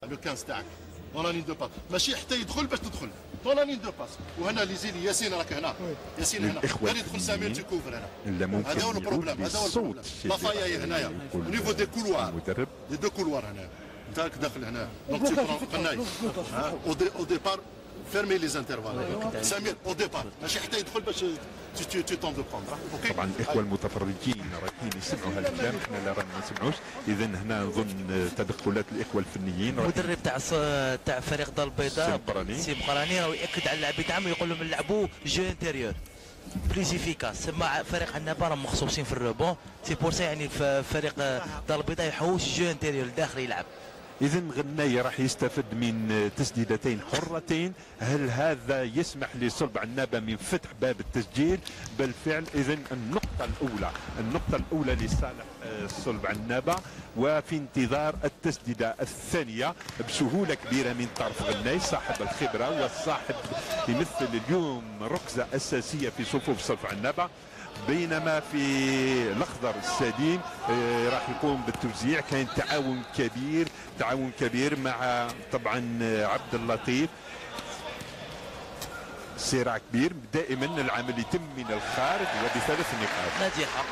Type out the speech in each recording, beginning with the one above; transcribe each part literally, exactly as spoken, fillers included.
لو خمسة تاعك طون لين دو باس ماشي حتى يدخل باش تدخل طون لين دو باس. وهنا اللي يزيد ياسين راك هنا ياسين هنا غير يدخل سمير تيكوفر هنا. هذا هو البروبليم هذا هو البروبليم. لا فايا هنايا ونيفو دي كولوار دي دو كولوار هنا انت داخل هنا دونك تي برون قناي او ديبار فيرمي لي زانترفال سمير او ديبار ماشي حتى يدخل باش تي تي طون دو بروندر. طبعا الاخوه المتفرجين راكين يسمعوا هذا الكلام احنا لا رانا ما نسمعوش. اذا هنا نظن تدخلات الاخوه الفنيين. المدرب تاع تاع فريق دار البيضاء سي مقراني راه ياكد على اللاعبين تاعهم ويقول لهم نلعبوا جو انتيريور بليز افيكاس. مع فريق عنابه راهم مخصوصين في الروبون سي بور سا يعني فريق دار البيضاء يحوش جو انتيريور الداخل يلعب. إذا غناي راح يستفد من تسديدتين حرتين. هل هذا يسمح لصلب عنابة من فتح باب التسجيل؟ بالفعل. إذا النقطة الأولى النقطة الأولى لصالح صلب عنابة، وفي انتظار التسديدة الثانية بسهولة كبيرة من طرف غناي صاحب الخبرة والصاحب يمثل اليوم ركزة أساسية في صفوف صلب عنابة. بينما في الاخضر السليم راح يقوم بالتوزيع. كان تعاون كبير تعاون كبير مع طبعا عبد اللطيف. صراع كبير دائما العمل يتم من الخارج وبثلاث نقاط ناجحه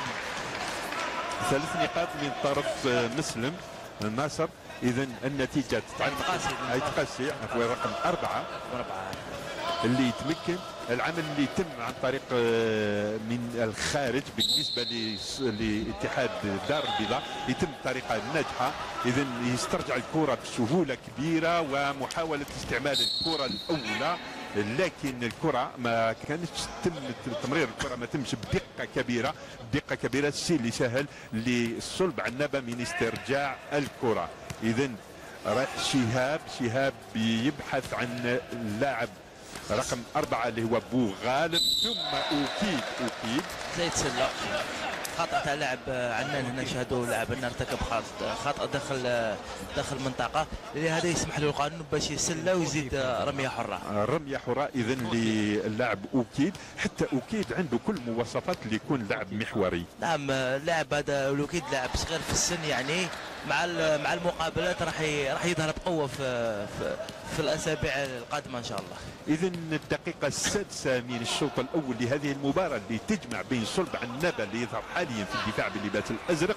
ثلاث نقاط من طرف مسلم الناصر. اذا النتيجه تتعلق تقاسي رقم اربعه اللي يتمكن. العمل اللي يتم عن طريق من الخارج بالنسبه لاتحاد دار البيضاء يتم بطريقه ناجحه. اذا يسترجع الكره بسهوله كبيره ومحاوله استعمال الكره الاولى، لكن الكره ما كانتش تم تمرير الكره ما تمش بدقه كبيره بدقه كبيره الشيء اللي سهل لصلب عنابه من استرجاع الكره. اذا راح شهاب شهاب يبحث عن اللاعب رقم أربعة اللي هو بو غالب، ثم أوكيد أوكيد زيد سلة. خطأ تاع لاعب عنان هنا شاهدوا لاعب عندنا ارتكب خطأ داخل داخل المنطقة، لهذا يسمح له القانون باش يسلة ويزيد رمية حرة. رمية حرة إذا للاعب أوكيد. حتى أوكيد عنده كل مواصفات اللي يكون لاعب محوري. نعم اللاعب هذا أوكيد لاعب صغير في السن، يعني مع مع المقابلات راح راح يظهر بقوة في في في الاسابيع القادمه ان شاء الله. اذا الدقيقه السادسه من الشوط الاول لهذه المباراه اللي تجمع بين صلب عنابه اللي يظهر حاليا في الدفاع باللباس الازرق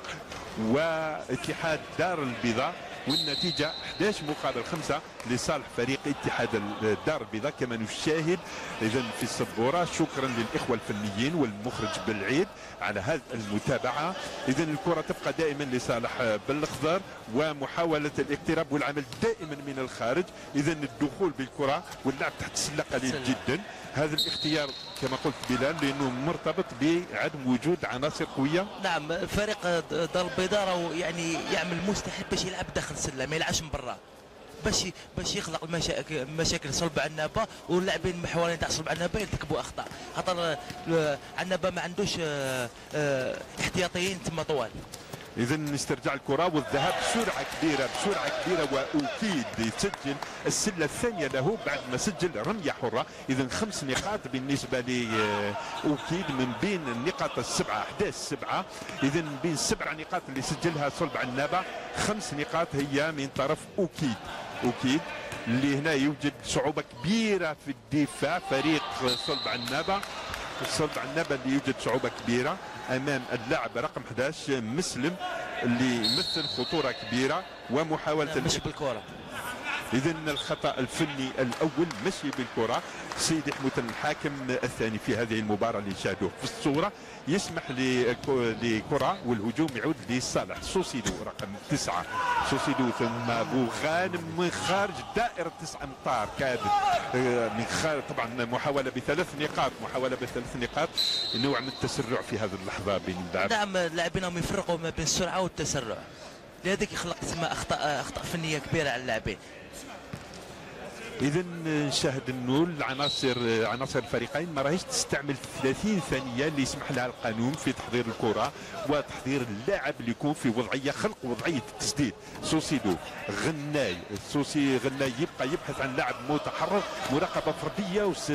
واتحاد دار البيضاء، والنتيجه احد عشر مقابل خمسة لصالح فريق اتحاد دار البيضاء كما نشاهد. اذا في السبوره شكرا للاخوه الفنيين والمخرج بالعيد على هذه المتابعه. اذا الكره تبقى دائما لصالح بالاخضر ومحاوله الاقتراب والعمل دائما من الخارج. اذا الدخول بالكره واللعب تحت السله قليل جدا. هذا الاختيار كما قلت بلال لانه مرتبط بعدم وجود عناصر قويه. نعم فريق دار البيضاء راهو يعني يعمل مستحيل باش يلعب داخل السله، ما يلعبش من برا باش باش يخلق المشاكل مشاكل صلب عنابه، واللاعبين المحوريين تاع صلب عنابه يرتكبوا اخطاء خاطر عنابه ما عندوش احتياطيين تما طوال. اذا نسترجع الكره والذهاب بسرعه كبيره بسرعه كبيره واوكيد يسجل السله الثانيه له بعد ما سجل رميه حره. اذا خمس نقاط بالنسبه لاوكيد من بين النقاط السبعه احد عشر سبعه. اذا من بين السبع نقاط اللي سجلها صلب عنابه خمس نقاط هي من طرف اوكيد. اوكيد اللي هنا يوجد صعوبه كبيره في الدفاع فريق صلب عنابه. صلب عنابه اللي يوجد صعوبه كبيره امام اللاعب رقم احد عشر مسلم اللي يمثل خطوره كبيره ومحاوله مشي بالكره. اذا الخطا الفني الاول مشي بالكره. سيدي حموتن الحاكم الثاني في هذه المباراه اللي شاهدوه في الصوره يسمح لكره والهجوم يعود لصالح سوسيدو رقم تسعه. سوسيدو ثم ابو غانم من خارج دائره تسع امتار كاد من خارج. طبعا محاوله بثلاث نقاط محاوله بثلاث نقاط نوع من التسرع في هذه اللحظه بين اللاعب. نعم اللاعبين هم يفرقوا ما بين السرعه والتسرع، لذلك يخلق تسمى اخطاء اخطاء فنيه كبيره على اللاعبين. اذا نشاهد انه العناصر عناصر الفريقين ما راهيش تستعمل ثلاثين ثانيه اللي يسمح لها القانون في تحضير الكره وتحضير اللاعب اللي يكون في وضعيه خلق وضعيه التسديد. سوسيدو غناي سوسي غناي يبقى يبحث عن لاعب متحرك مراقبه فرديه وس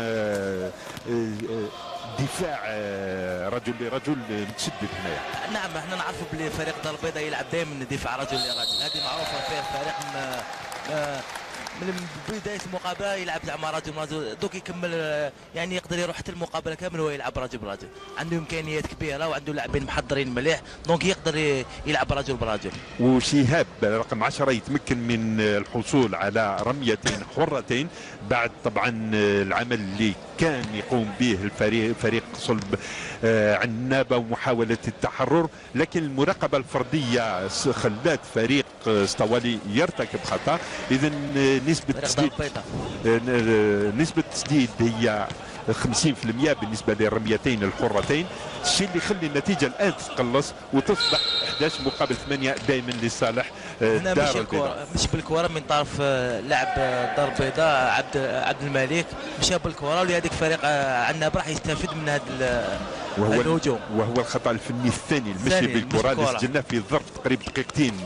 دفاع رجل لرجل متشدد هنايا. نعم احنا نعرفوا بلي فريق دار البيضاء يلعب دائما دفاع رجل لرجل، هذه معروفه فيه فريق من بدايه المقابله يلعب زعما رجل رجل، دوك يكمل يعني يقدر يروح حتى المقابله كامل وهو يلعب رجل برجل. عنده امكانيات كبيره وعنده لاعبين محضرين مليح، دونك يقدر يلعب رجل برجل. وشهاب رقم عشرة يتمكن من الحصول على رميتين حرتين بعد طبعا العمل اللي كان يقوم به الفريق فريق صلب عنابه ومحاوله التحرر، لكن المراقبه الفرديه خلات فريق اسطوالي يرتكب خطا. اذا نسبه التسديد نسبه التسديد هي خمسين بالمئة بالنسبه للرميتين الحرتين، الشيء اللي يخلي النتيجه الان تتقلص وتصبح احد عشر مقابل ثمانية دائما لصالح هنا دار مش الكره مش بالكره من طرف لاعب دار البيضاء عبد عبد الملك، مشى بالكره ولهذيك فريق عنابه راح يستفيد من هذا وهو الهجوم. وهو الخطا الفني الثاني المشي بالكره اللي سجلناه في ظرف تقريبا دقيقتين.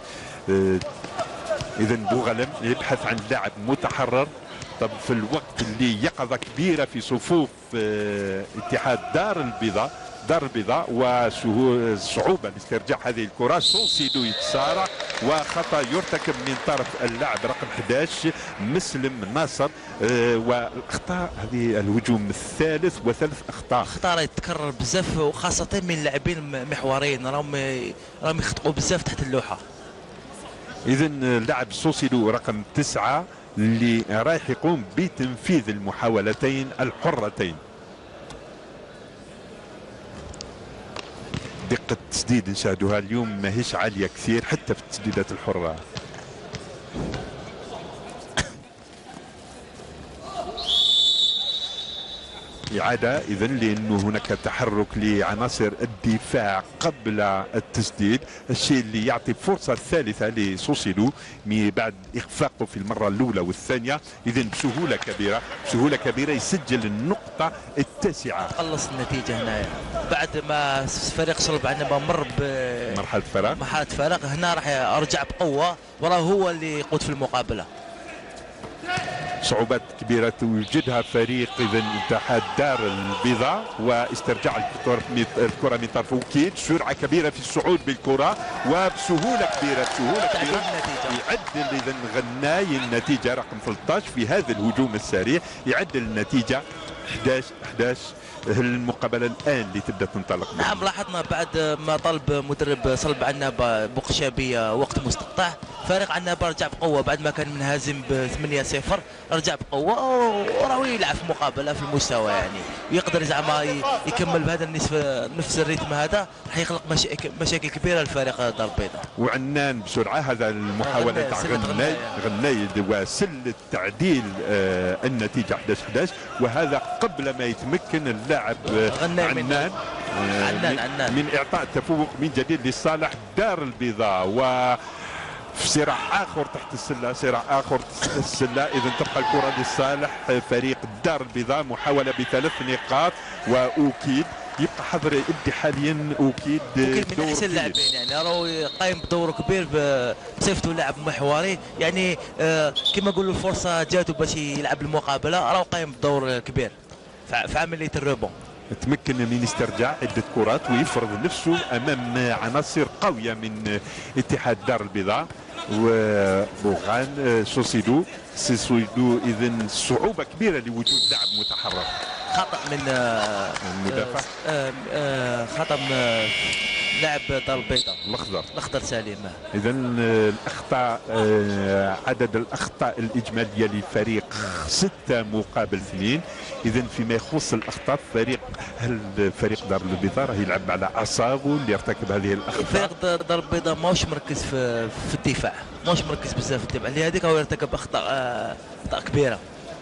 اذا بوغلم يبحث عن لاعب متحرر. طب في الوقت اللي يقظه كبيره في صفوف اتحاد دار البيضاء دار البيضاء وصعوبه لاسترجاع هذه الكره، سونسيدو يتسارع وخطا يرتكب من طرف اللاعب رقم احد عشر مسلم ناصر. والاخطاء هذه الهجوم الثالث وثلاث اخطاء اخطاء يتكرر بزاف وخاصه من لاعبين محوريين راهم راهم يخطئوا بزاف تحت اللوحه. اذا اللاعب سوسيدو رقم تسعة اللي رايح يقوم بتنفيذ المحاولتين الحرتين. دقة التسديد نشاهدوها اليوم ماهيش عالية كثير حتى في التسديدات الحرة. إعادة إذا لأنه هناك تحرك لعناصر الدفاع قبل التسديد، الشيء اللي يعطي فرصة ثالثة لسوسيدو من بعد إخفاقه في المرة الأولى والثانية. إذا بسهولة كبيرة بسهولة كبيرة يسجل النقطة التاسعة. خلص النتيجة هنا بعد ما فريق صلب عنابه مر بمرحلة فراغ مرحلة فراغ هنا راح يرجع بقوة وراه هو اللي يقود في المقابلة. صعوبات كبيرة توجدها فريق إذا اتحاد دار البيضاء واسترجاع الكرة من طرف وكيد، سرعة كبيرة في الصعود بالكرة وبسهولة كبيرة بسهولة كبيرة يعدل إذا غناي النتيجة رقم ثلاثة عشر في هذا الهجوم السريع، يعدل النتيجة احد عشر احد عشر. المقابله الان اللي تبدا تنطلق. نعم لاحظنا بعد ما طلب مدرب صلب عنابه بوقشابيه وقت مستقطع، فريق عنابه رجع بقوه بعد ما كان منهزم ب ثمانية صفر، رجع بقوه وراهو يلعب في مقابله في المستوى يعني ويقدر زعما يكمل بهذا النصف نفس الريتم هذا، راح يخلق مشاكل مشاكل كبيره للفريق دار البيضاء. وعنان بسرعه هذا المحاوله تاع غناي غناي وسل التعديل آه النتيجه احد عشر احد عشر، وهذا قبل ما يتمكن اللاعب عنان من, آه عنان عنان من اعطاء التفوق من جديد لصالح دار البيضاء. و في صراع اخر تحت السله صراع اخر تحت السله. اذا تبقى الكره لصالح فريق دار البيضاء، محاوله بثلاث نقاط واوكيد يبقى حضر يبدي حاليا اوكيد اوكيد من احسن اللاعبين يعني راهو قايم بدور كبير بصفته لاعب محوري يعني آه كما نقولوا الفرصه جاته باش يلعب المقابله، راهو قايم بدور كبير في عمليه الروبون. تمكن من استرجاع عدة كرات ويفرض نفسه أمام عناصر قوية من اتحاد دار البيضاء وبوغان سوسيدو سوسيدو. إذن صعوبة كبيرة لوجود لاعب متحرك. خطأ من المدافع خطأ من لاعب دار البيضاء الاخضر الاخضر سليم. اذا الاخطاء عدد الاخطاء الاجماليه للفريق ستة مقابل اثنين. اذا فيما يخص الاخطاء فريق هل فريق دار البيضاء راه يلعب على اعصابه اللي يرتكب هذه الاخطاء. فريق دار البيضاء ماهوش مركز في في الدفاع، ماهوش مركز بزاف في الدفاع، لهذيك هو يرتكب اخطاء اخطاء كبيره.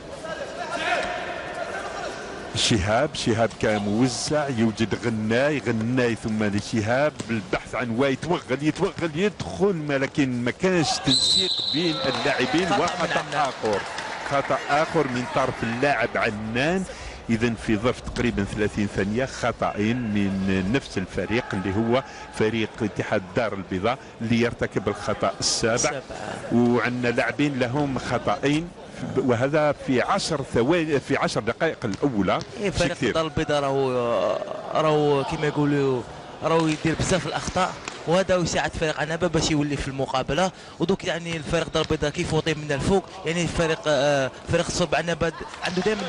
شهاب شهاب كان موزع يوجد غناي غناي ثم لشهاب البحث عن واي يتوغل يتوغل يدخل، لكن ما كانش تنسيق بين اللاعبين. وخطا اخر خطا اخر من طرف اللاعب عنان. اذا في ظرف تقريبا ثلاثين ثانيه خطأين من نفس الفريق اللي هو فريق اتحاد دار البيضاء اللي يرتكب الخطا السابع، وعندنا لاعبين لهم خطأين وهذا في عشر ثواني في عشر دقائق الاولى. إيه فريق دار البيضاء راهو راهو كما يقولوا راهو يدير بزاف الاخطاء وهذا يساعد فريق عنابه باش يولي في المقابله. ودوك يعني الفريق دار البيضاء كيف يطيب من الفوق، يعني فريق آه فريق صلب عنابه عنده دائما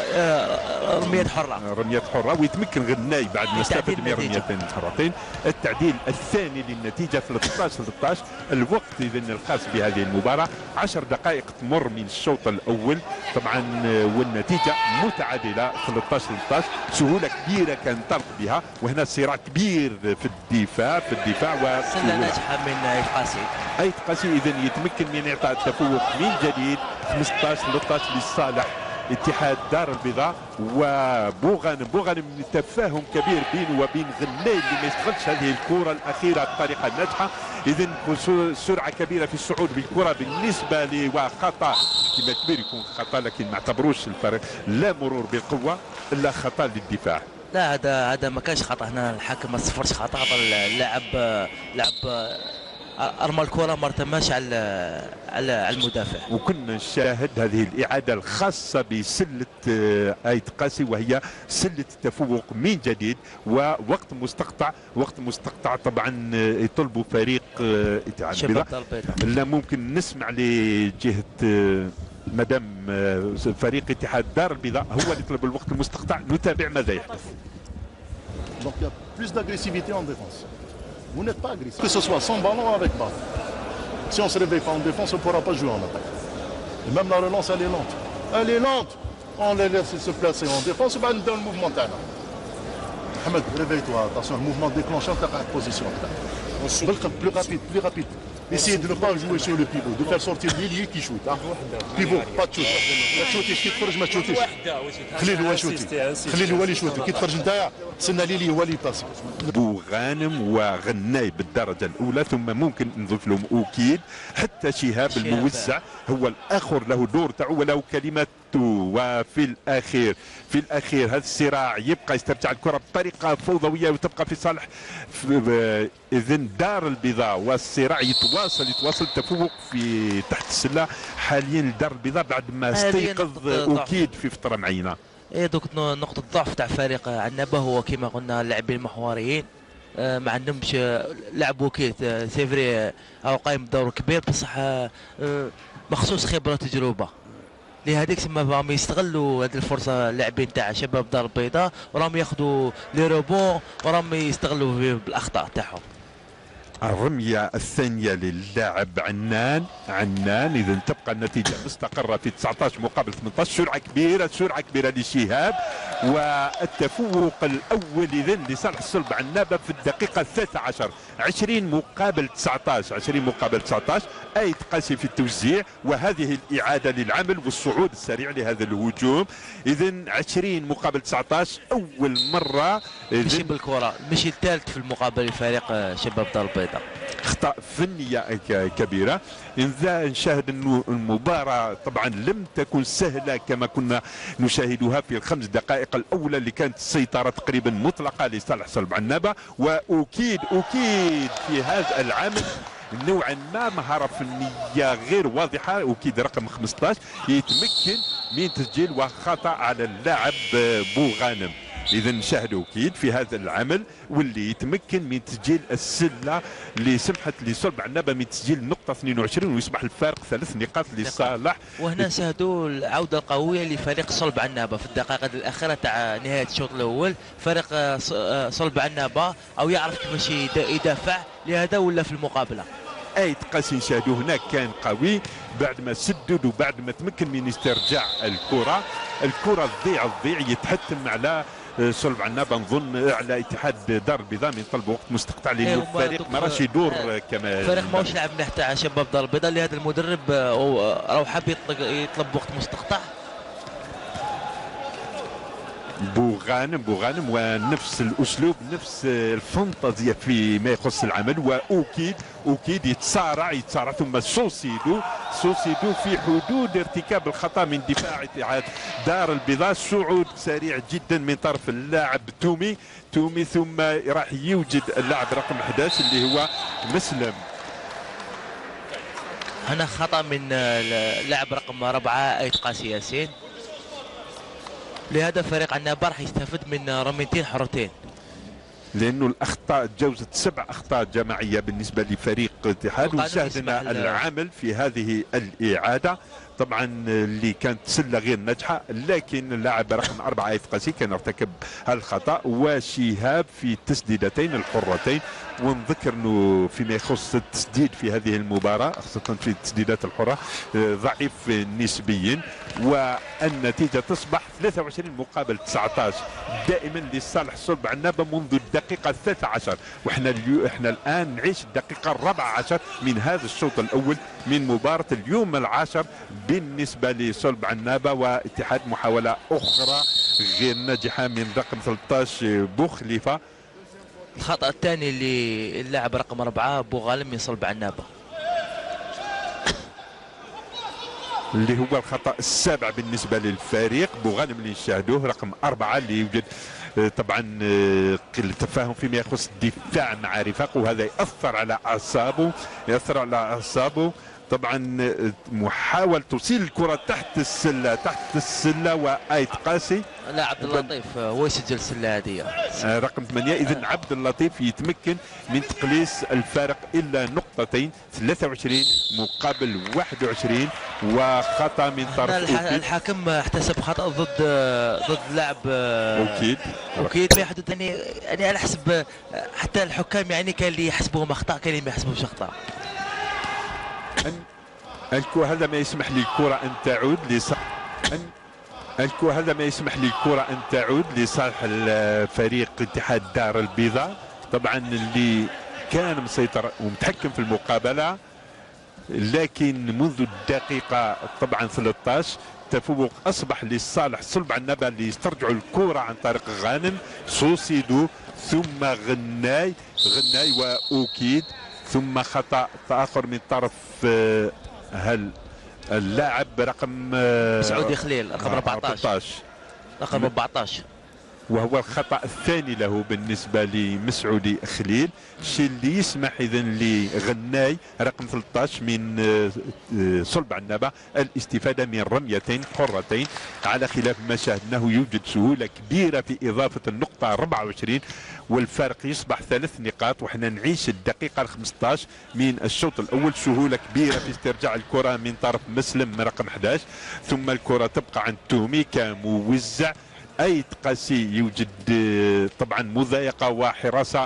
آه رميات حره رميات حره، ويتمكن غناي بعد ما استفاد من رميتين حرتين. التعديل الثاني للنتيجه ثلاثة عشر ثلاثة عشر. الوقت اذا الخاص بهذه المباراه عشر دقائق تمر من الشوط الاول طبعا، والنتيجه متعادله ثلاثة عشر ثلاثة عشر. سهوله كبيره كان طرق بها، وهنا صراع كبير في الدفاع في الدفاع وسله ناجحه من ايت قاسي. ايت قاسي اذا يتمكن من اعطاء التفوق من جديد خمسة عشر ثلاثة عشر لصالح اتحاد دار البيضاء. وبوغانم بوغانم تفاهم كبير بينه وبين غناي اللي ما يستغلش هذه الكره الاخيره بطريقه ناجحه. اذا سرعه كبيره في الصعود بالكره بالنسبه لي، وخطا كما كبير يكون خطا، لكن ما اعتبروش الفريق لا مرور بالقوه الا خطا للدفاع. لا هذا هذا ما كانش خطا، هنا الحكم ما صفرش خطا، اللاعب لاعب ارمى الكره ما ارتماش على على المدافع. وكنا نشاهد هذه الاعاده الخاصه بسله ايت قاسي، وهي سله التفوق من جديد ووقت مستقطع. وقت مستقطع طبعا يطلبوا فريق اتحاد البيضاء. لا ممكن نسمع لجهه مدام فريق اتحاد دار البيضاء هو اللي يطلب الوقت المستقطع. نتابع ماذا يحدث. Donc il y a plus d'agressivité en défense. Vous n'êtes pas agressif. Que ce soit sans ballon ou avec ballon. Si on ne se réveille pas en défense, on ne pourra pas jouer en attaque. Et même la relance, elle est lente. Elle est lente. On les laisse se placer en défense, on va nous donner le mouvement. Mohamed, réveille-toi. Attention, le mouvement déclenchant ta position. Plus rapide, plus rapide. Essayez de ne pas jouer sur le pivot, de faire sortir l'ailier qui shoot. Hein. Pivot, pas de shoot. ما تشوتيش كي تخرج ما تشوتيش. خليه هو يشوتي. خليه هو اللي يشوتي. كي تخرج نتايا سنى ليلي هو اللي يباسي. بوغانم وغناي بالدرجه الاولى، ثم ممكن نضيف لهم اوكيد حتى شهاب الموزع هو الاخر له دور تاعو وله كلمات. وفي الاخير في الاخير هذا الصراع يبقى يسترجع الكره بطريقه فوضويه وتبقى في صالح اذن دار البيضاء، والصراع يتواصل يتواصل التفوق في تحت السله حاليا لدار البيضاء بعد ما استيقظ اوكيد في فتره معينه. ايه دوك نقطه الضعف تاع فريق عنابه هو كما قلنا اللاعبين المحوريين ما عندهمش لعب وكيت سيفري او قايم بدور كبير، بصح مخصوص خبره تجربه. لهذيك تما راهم يستغلوا هذه الفرصه اللاعبين تاع شباب دار البيضاء، وراهم ياخذوا لي روبون وراهم يستغلوا بالاخطاء تاعهم. الرميه الثانيه للاعب عنان عنان اذا تبقى النتيجه مستقره في تسعة عشر مقابل ثمانية عشر. سرعه كبيره سرعه كبيره لشهاب، والتفوق الاول اذا لصالح الصلب عنابه في الدقيقه الثالثة عشر. عشرين مقابل تسعة عشر عشرين مقابل تسعة عشر. ايت قاسي في التوزيع، وهذه الاعاده للعمل والصعود السريع لهذا الهجوم. اذا عشرين مقابل تسعة عشر اول مره مشي بالكره، مشي الثالث في المقابله لفريق شباب دار البيضاء. اخطاء فنيه كبيره. إذا نشاهد انه المباراه طبعا لم تكن سهله كما كنا نشاهدها في الخمس دقائق الاولى اللي كانت السيطره تقريبا مطلقه لصالح صلب عنابه. واكيد اكيد في هذا العمل نوعا ما مهاره فنيه غير واضحه. اكيد رقم خمسة عشر يتمكن من تسجيل وخطا على اللاعب بوغانم. اذا نشاهدوا اكيد في هذا العمل واللي يتمكن من تسجيل السله اللي سمحت لصلب عنابه من تسجيل نقطه اثنين وعشرين، ويصبح الفارق ثلاث نقاط لصالح. وهنا نشاهدوا العوده القويه لفريق صلب عنابه في الدقائق الاخيره تاع نهايه الشوط الاول. فريق صلب عنابه او يعرف كيفاش يدافع، لهذا ولا في المقابله. ايت قاسي نشاهدوا هناك كان قوي بعد ما سدد وبعد ما تمكن من استرجاع الكره. الكره تضيع تضيع يتحتم على صلب عنابه، نظن على اتحاد دار البيضاء من طلب وقت مستقطع لانه الفريق ما راش يدور كما الفريق ماهوش لاعب مليح تاع شباب دار البيضاء، لهذا المدرب راهو حاب يطلب وقت مستقطع. بوغانم بوغانم ونفس الاسلوب نفس الفانتازيا فيما يخص العمل. واكيد اكيد يتصارع يتصارع ثم سوسيدو سوسيدو في حدود ارتكاب الخطا من دفاع اتحاد دار البيضاء. صعود سريع جدا من طرف اللاعب تومي تومي ثم راح يوجد اللاعب رقم أحد عشر اللي هو مسلم. هنا خطا من اللاعب رقم أربعة ايت قاسي ياسين، لهذا فريق عنابه راح يستفد من رميتين حرتين. لانه الاخطاء تجاوزت سبع اخطاء جماعيه بالنسبه لفريق الاتحاد، وشاهدنا العمل في هذه الاعاده طبعا اللي كانت سله غير ناجحه، لكن اللاعب رقم اربعه ايت قاسي كان ارتكب الخطا، وشهاب في التسديدتين الحرتين. ونذكر انه فيما يخص التسديد في هذه المباراه خاصه في التسديدات الحره ضعيف نسبيا، والنتيجه تصبح ثلاثة وعشرين مقابل تسعة عشر دائما لصالح صلب عنابه منذ الدقيقه الثالثة عشر، واحنا اليو احنا الان نعيش الدقيقه الرابعة عشر من هذا الشوط الاول من مباراه اليوم العاشر بالنسبه لصلب عنابه واتحاد. محاوله اخرى غير ناجحه من رقم ثلاثة عشر بوخليفه. الخطأ الثاني للاعب رقم أربعة بوغالم من صلب عنابة، اللي هو الخطأ السابع بالنسبة للفريق. بوغالم اللي نشاهدوه رقم أربعة اللي يوجد طبعا قلة تفاهم فيما يخص الدفاع مع رفاقه، وهذا يأثر على أعصابه يأثر على أعصابه طبعا. محاول توصيل الكرة تحت السلة تحت السلة وآيت قاسي. لا عبد اللطيف هو يسجل السلة هذه رقم ثمانية. إذا عبد اللطيف يتمكن من تقليص الفارق إلى نقطتين، ثلاثة وعشرين مقابل واحد وعشرين، وخطأ من طرف الح... الحاكم احتسب خطأ ضد ضد لاعب أوكيد أوكيد ما يحدث. يعني يعني على حسب حتى الحكام يعني كان اللي يحسبوهم أخطاء كان اللي ما يحسبوهمش أخطاء. الكرة هذا ما يسمح للكرة أن تعود لصالح الكرة هذا ما يسمح للكرة أن تعود لصالح الفريق اتحاد دار البيضاء طبعا اللي كان مسيطر ومتحكم في المقابلة، لكن منذ الدقيقة طبعا ثلاثة عشر تفوق أصبح لصالح صلب عنابة اللي يسترجعوا الكرة عن طريق غانم سوسيدو ثم غناي غناي وأوكيد، ثم خطأ آخر من طرف هل اللاعب رقم مسعودي خليل رقم أربعة عشر رقم أربعة عشر، وهو الخطأ الثاني له بالنسبة لمسعودي خليل، الشيء اللي يسمح إذا لغناي رقم ثلاثة عشر من صلب عنابة الاستفادة من رميتين حرتين، على خلاف ما شاهدناه يوجد سهولة كبيرة في إضافة النقطة أربعة وعشرين والفارق يصبح ثلاث نقاط، وحنا نعيش الدقيقة خمسة عشر من الشوط الأول سهولة كبيرة في استرجاع الكرة من طرف مسلم من رقم أحد عشر، ثم الكرة تبقى عند تومي كموزع. أيت قاسي يوجد طبعا مضايقة وحراسة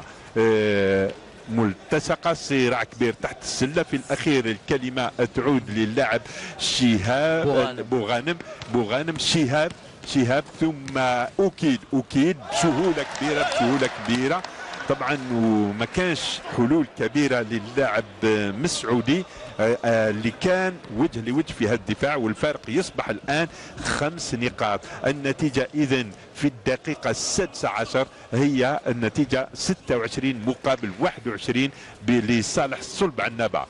ملتصقة، صراع كبير تحت السلة. في الأخير الكلمة تعود للاعب شهاب بوغانم بوغانم شهاب شهاب ثم أكيد أكيد سهولة كبيرة بسهولة كبيرة طبعا، وما كانش حلول كبيرة للاعب مسعودي اللي كان وجه لوجه في هذا الدفاع، والفارق يصبح الآن خمس نقاط. النتيجة إذن في الدقيقة السادسة عشر هي النتيجة ستة وعشرين مقابل واحد وعشرين لصالح صلب عنابة.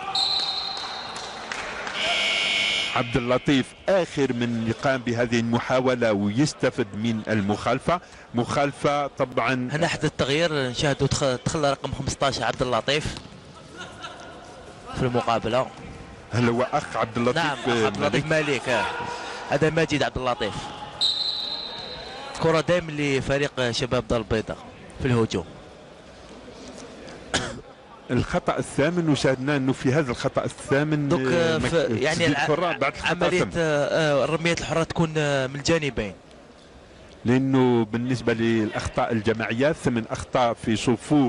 عبد اللطيف آخر من يقام بهذه المحاولة ويستفد من المخالفة، مخالفة طبعا. هنا حدث تغيير نشاهدوا دخل رقم خمسة عشر عبد اللطيف في المقابلة. هل هو أخ عبد اللطيف؟ نعم أخ عبد اللطيف مالك. هذا ماجد عبد اللطيف. كرة دائما لفريق شباب دار البيضاء في الهجوم. الخطأ الثامن وشاهدنا انه في هذا الخطأ الثامن دوك يعني عملية الرميات الحرة تكون من الجانبين، لانه بالنسبة للاخطاء الجماعية ثمان اخطاء في صفوف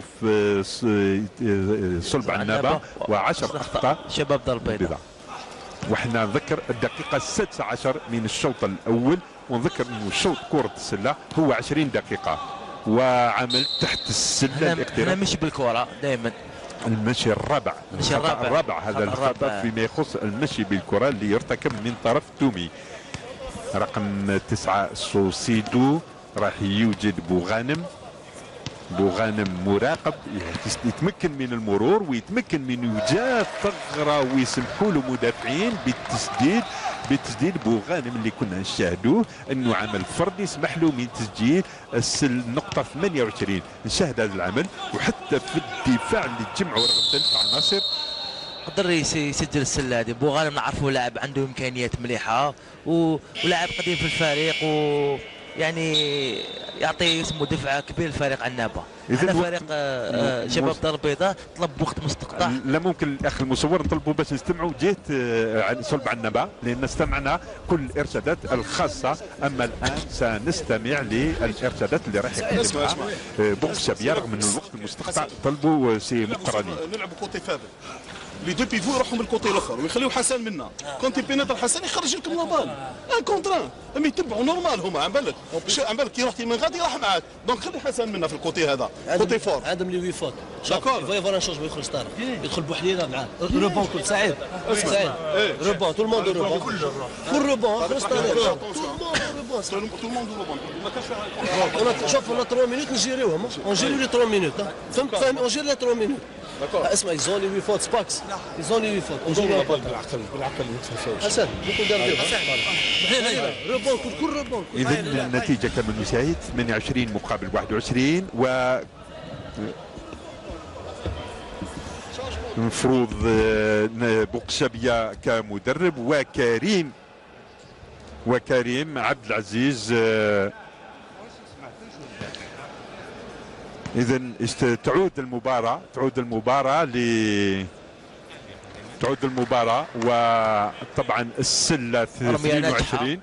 صلب عنابة وعشر اخطاء شباب دار البيضاء. وحنا نذكر الدقيقة السادسة عشر من الشوط الاول، ونذكر انه شوط كرة السلة هو عشرين دقيقة وعمل تحت السلة الاقتراب. انا مش بالكرة دائما المشي الرابع المشي الرابع, الرابع هذا الخطأ فيما يخص المشي بالكرة اللي يرتكب من طرف تومي. رقم تسعة سوسيدو راح يوجد بوغانم بوغانم مراقب يتمكن من المرور ويتمكن من ايجاد ثغرة ويسمحوا له مدافعين بالتسديد بالتسديد. بوغانم اللي كنا نشاهدوه انه عمل فردي يسمح له من تسجيل النقطة ثمانية وعشرين. نشاهد هذا العمل وحتى في الدفاع اللي تجمعوا رقم ثلاثة على ناصر قدر يسجل السله هذه. بوغانم نعرفوا لاعب عنده امكانيات مليحه ولاعب قديم في الفريق، ويعني يعطي اسمه دفعه كبير لفريق عنابه. هنا فريق آه شباب دار البيضاء طلب وقت مستقطع. لا ممكن الاخ المصور نطلبوا باش نستمعوا جهه عن صلب عنابه لان استمعنا كل الارشادات الخاصه، اما الان سنستمع للارشادات اللي راح يقدمها بوقشابيه رغم انه الوقت المستقطع طلبوا سي مقرني. نلعبوا كوتي فابل لي دو بيفو يروحوا من الكوتي الاخر ويخليو حسن منا، كونتي بينيتر حسن يخرج لكم لابال ان كونتران، اما يتبعوا نورمال هما عم بالك عم بالك كي رحتي من غادي راح معاك، دونك خلي حسن منا في الكوتي هذا كوتي فور. عندهم لي وي فوت داكور يفوا يفوا نشوج يدخل ستار يدخل بوحدينا معاه روبون كل سعيد سعيد روبون تو الموند روبون كل روبون خلص ستار تو الموند روبون ما كانش شوف ولا ثلاث مينوت نجيريوهم اونجيريو لي ثلاث مينوت فهمت فاهم اونجير لي ثلاث مينوت اسمع يزوني وي فوت سباكس يزوني وي فوت بالعقل بالعقل ما تخافوش حسن بكل دردير روبون كل كل روبون. اذا النتيجه كما نشاهد ثمانية وعشرين مقابل واحد وعشرين و المفروض بوقشابيه كمدرب وكريم وكريم عبد العزيز. اذا تعود المباراه تعود المباراه ل تعود المباراه وطبعا السله اثنين وعشرين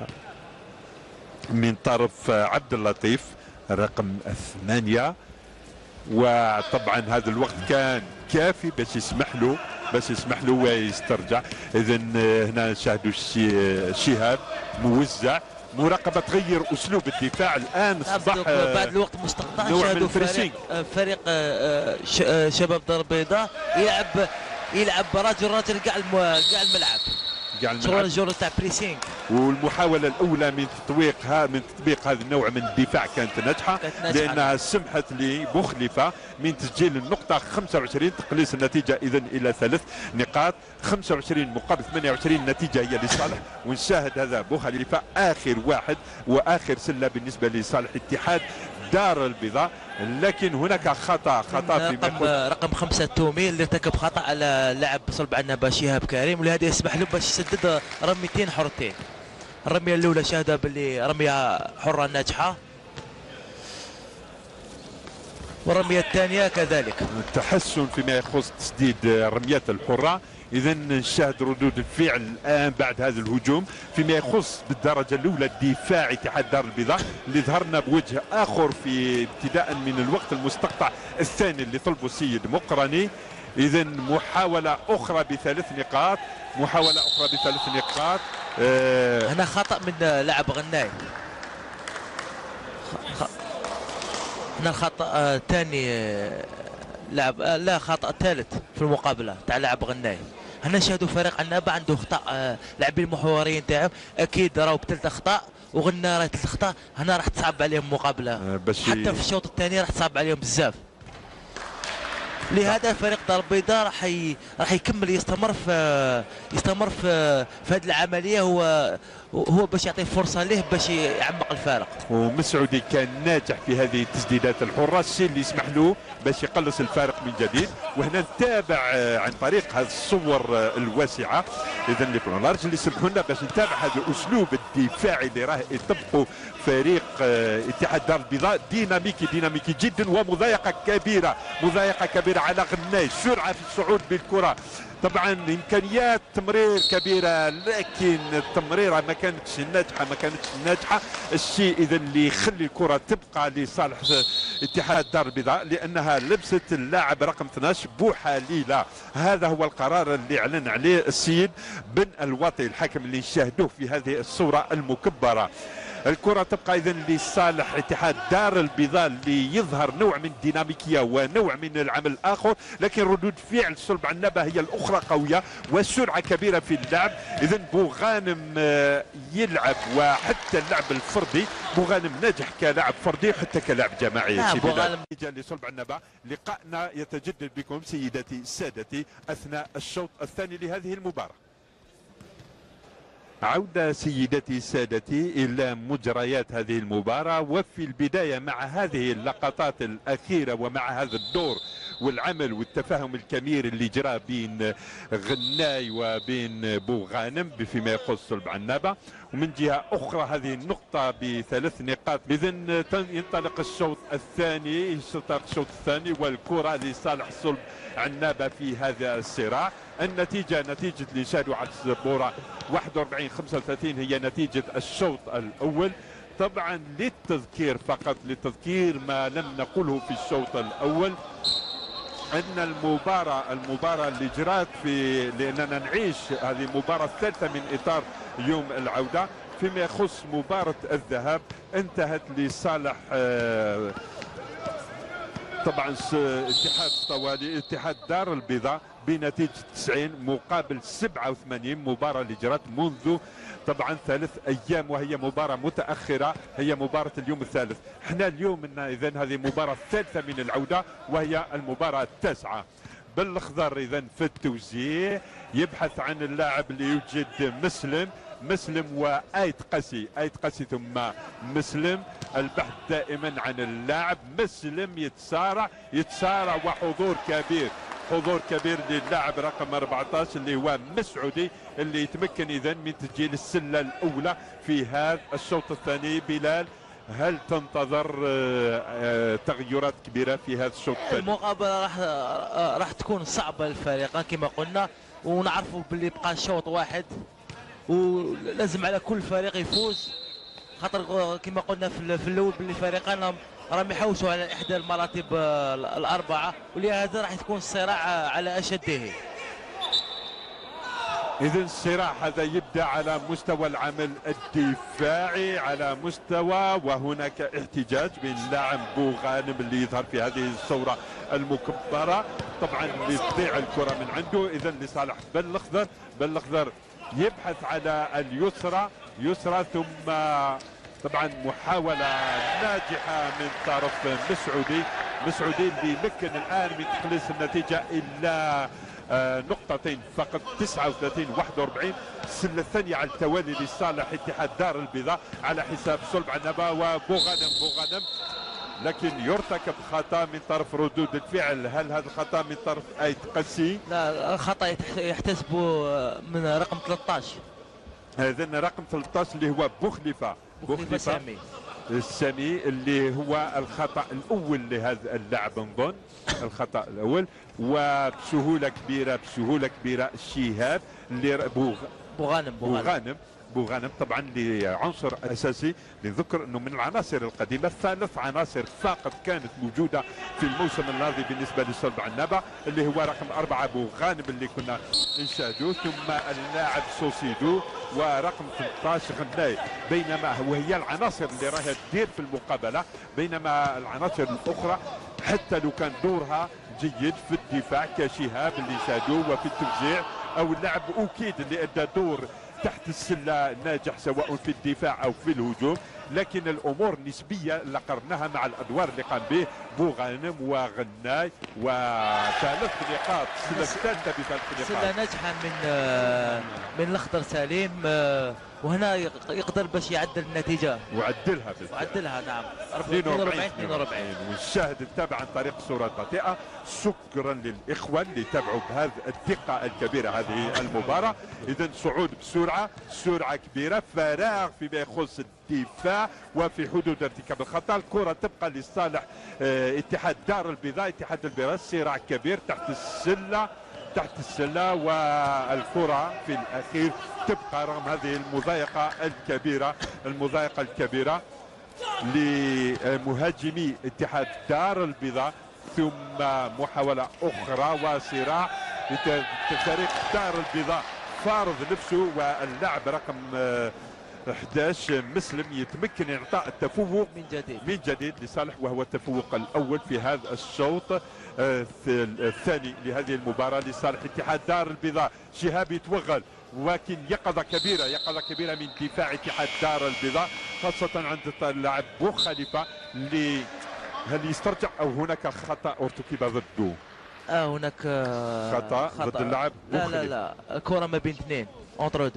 من طرف عبد اللطيف رقم ثمانية، وطبعا هذا الوقت كان كافي باش يسمح له باش يسمح له ويسترجع. اذا هنا نشاهدوا الشهاب موزع مراقبه تغير اسلوب الدفاع الان اصبح بعد الوقت المستقطع نشاهدوا فريق فريق شباب دار البيضاء يلعب يلعب راجل راجل كاع كاع الملعب شغل الجور تاع بريسينغ. والمحاوله الاولى من تطبيقها من تطبيق هذا النوع من الدفاع كانت ناجحه لانها سمحت لبوخليفه من تسجيل النقطه خمسة وعشرين تقليص النتيجه اذا الى ثلاث نقاط. خمسة وعشرين مقابل ثمانية وعشرين النتيجه هي لصالح، ونشاهد هذا بوخليفه اخر واحد واخر سله بالنسبه لصالح اتحاد دار البيضاء. لكن هناك خطا خطا في رقم رقم خمسه تومي اللي ارتكب خطا على لاعب صلب عنابه شهاب كريم، ولهذا يسمح له باش يسدد رميتين حرتين. الرميه الاولى شاهدها باللي رميه حره ناجحه والرميه الثانيه كذلك. التحسن فيما يخص تسديد الرميات الحره. اذا نشاهد ردود الفعل الان بعد هذا الهجوم فيما يخص بالدرجه الاولى دفاع اتحاد دار البيضاء اللي ظهرنا بوجه اخر في ابتداء من الوقت المستقطع الثاني اللي طلبه السيد مقرني. اذا محاوله اخرى بثلاث نقاط محاوله اخرى بثلاث نقاط. آه هنا خطا من لاعب غناي. هنا الخطا الثاني آه لاعب آه لا خطا ثالث في المقابله تاع لاعب غناي. هنا نشاهدوا فريق عنابه عنده اخطاء آه لاعبين المحوريين تاعهم اكيد راهو بثلاث اخطاء وغنا راه ثلاث اخطاء. هنا راح تصعب عليهم المقابله آه حتى في الشوط الثاني راح تصعب عليهم بزاف. لهذا فريق دار البيضاء راح ي... راح يكمل يستمر في يستمر في في هذه العمليه هو هو باش يعطي فرصه له باش يعمق الفارق. ومسعودي كان ناجح في هذه التسديدات الحره الشيء اللي يسمح له باش يقلص الفارق من جديد. وهنا نتابع عن طريق هذه الصور الواسعه اذا لي بلونارج اللي يسمحوا لنا باش نتابع هذا الاسلوب الدفاعي اللي راه يطبقه فريق اتحاد دار البيضاء. ديناميكي ديناميكي جدا ومضايقه كبيره مضايقه كبيره على غناي، سرعه في الصعود بالكره. طبعا امكانيات تمرير كبيره لكن التمريره ما كانتش ناجحه ما كانتش ناجحه الشيء اذا اللي يخلي الكره تبقى لصالح اتحاد دار البيضاء لانها لبست اللاعب رقم اثني عشر بوحليله. هذا هو القرار اللي اعلن عليه السيد بن الواطي الحكم اللي نشاهدوه في هذه الصوره المكبره. الكرة تبقى إذن لصالح اتحاد دار البيضاء اللي يظهر نوع من الديناميكية ونوع من العمل الآخر، لكن ردود فعل صلب عنابة هي الأخرى قوية وسرعة كبيرة في اللعب. إذن بوغانم يلعب وحتى اللعب الفردي بوغانم ناجح كلاعب فردي حتى كلاعب جماعي. بوغانم لصلب عنابة لقائنا يتجدد بكم سيداتي سادتي أثناء الشوط الثاني لهذه المباراة. عودة سيدتي سادتي إلى مجريات هذه المباراة، وفي البداية مع هذه اللقطات الأخيرة ومع هذا الدور والعمل والتفاهم الكبير اللي جرى بين غناي وبين بوغانم فيما يخص صلب عنابه. ومن جهه اخرى هذه النقطه بثلاث نقاط. اذا ينطلق الشوط الثاني ينطلق الشوط الثاني والكره لصالح صلب عنابه في هذا الصراع. النتيجه نتيجه اللي شاهدوا على السبوره واحد وأربعين خمسة وثلاثين هي نتيجه الشوط الاول. طبعا للتذكير فقط للتذكير ما لم نقله في الشوط الاول ان المباراه المباراه اللي جرات في لاننا نعيش هذه المباراه الثالثه من اطار يوم العوده. فيما يخص مباراه الذهاب انتهت لصالح آه طبعا اتحاد طوالي اتحاد دار البيضاء بنتيجه تسعين مقابل سبعة وثمانين. مباراه اللي جرت منذ طبعا ثلاث ايام وهي مباراه متاخره، هي مباراه اليوم الثالث. احنا اليوم اذا هذه المباراه الثالثه من العوده وهي المباراه التاسعه. بالاخضر اذا في التوزيع يبحث عن اللاعب اللي يوجد مسلم مسلم وايت قسي ايت قسي ثم مسلم. البحث دائما عن اللاعب مسلم يتسارع يتسارع وحضور كبير حضور كبير للاعب رقم أربعة عشر اللي هو مسعودي اللي يتمكن اذا من تسجيل السله الاولى في هذا الشوط الثاني. بلال هل تنتظر تغيرات كبيره في هذا الشوط الثاني؟ المقابله راح راح تكون صعبه للفريقين كما قلنا، ونعرفوا باللي بقى شوط واحد ولازم على كل فريق يفوز، خاطر كما قلنا في الاول باللي فريقين راهم يحوسوا على احدى المراتب الاربعه، ولهذا راح تكون الصراع على اشده. إذا الصراع هذا يبدأ على مستوى العمل الدفاعي على مستوى، وهناك احتجاج بين اللاعب بوغانم اللي يظهر في هذه الصورة المكبرة طبعا اللي تضيع الكرة من عنده. إذا لصالح بالاخضر بالاخضر يبحث على اليسرى يسرى ثم طبعا محاولة ناجحة من طرف مسعودي مسعودي اللي يمكن الآن من تخليص النتيجة إلا آه نقطتين فقط تسعة وثلاثين واحد وأربعين. السله الثانيه على التوالي لصالح اتحاد دار البيضاء على حساب صلب عنابه وبوغانم بوغانم لكن يرتكب خطا من طرف ردود الفعل. هل هذا الخطا من طرف ايت قسي؟ لا الخطا يحتسبه من رقم ثلاثة عشر. هذا رقم ثلاثة عشر اللي هو بوخليفه بوخليفه سامي السامي اللي هو الخطا الاول لهذا اللاعب نظن الخطا الاول. وبسهوله كبيره بسهوله كبيره الشهاب اللي بوغ بوغانم بوغانم بوغانم طبعا لعنصر اساسي. لنذكر انه من العناصر القديمه ثلاث عناصر فقط كانت موجوده في الموسم الماضي بالنسبه لصلب عنابه اللي هو رقم اربعه بوغانم اللي كنا نشاهدوه ثم اللاعب سوسيدو ورقم ثلاثة عشر غناي. بينما وهي العناصر اللي راهي تدير في المقابله بينما العناصر الاخرى حتى لو كان دورها جيد في الدفاع كشهاب اللي شاهدوه وفي التوزيع او اللاعب اوكيد اللي ادى دور تحت السله ناجح سواء في الدفاع او في الهجوم. لكن الامور نسبيه اللي قرناها مع الادوار اللي قام به بوغانم وغناي وثلاث نقاط السله الثالثه بثلاث نقاط سله ناجحه من من الاخضر سليم وهنا يقدر باش يعدل النتيجه وعدلها وعدلها نعم اثنين وأربعين اثنين وأربعين. والشاهد التابع عن طريق صورة بطيئة. شكرا للاخوه اللي تابعوا بهذه الدقه الكبيره هذه المباراه. اذا صعود بسرعه سرعه كبيره فراغ فيما يخص الدفاع وفي حدود ارتكاب الخطا. الكره تبقى لصالح اه اتحاد دار البيضاء اتحاد البيضاء صراع كبير تحت السله تحت السله والكره في الاخير تبقى رغم هذه المضايقه الكبيره المضايقه الكبيره لمهاجمي اتحاد دار البيضاء ثم محاوله اخرى وصراع فريق دار البيضاء فارض نفسه واللاعب رقم احد عشر مسلم يتمكن اعطاء التفوق من جديد من جديد لصالح وهو التفوق الاول في هذا الشوط الثاني لهذه المباراه لصالح اتحاد دار البيضاء. شهاب يتوغل ولكن يقظه كبيره يقظه كبيره من دفاع اتحاد دار البيضاء خاصه عند اللاعب بوخليفه اللي هل يسترجع او هناك خطا ارتكب ضده؟ اه هناك خطا ضد اللاعب لا لا لا الكره ما بين اثنين اونتر دو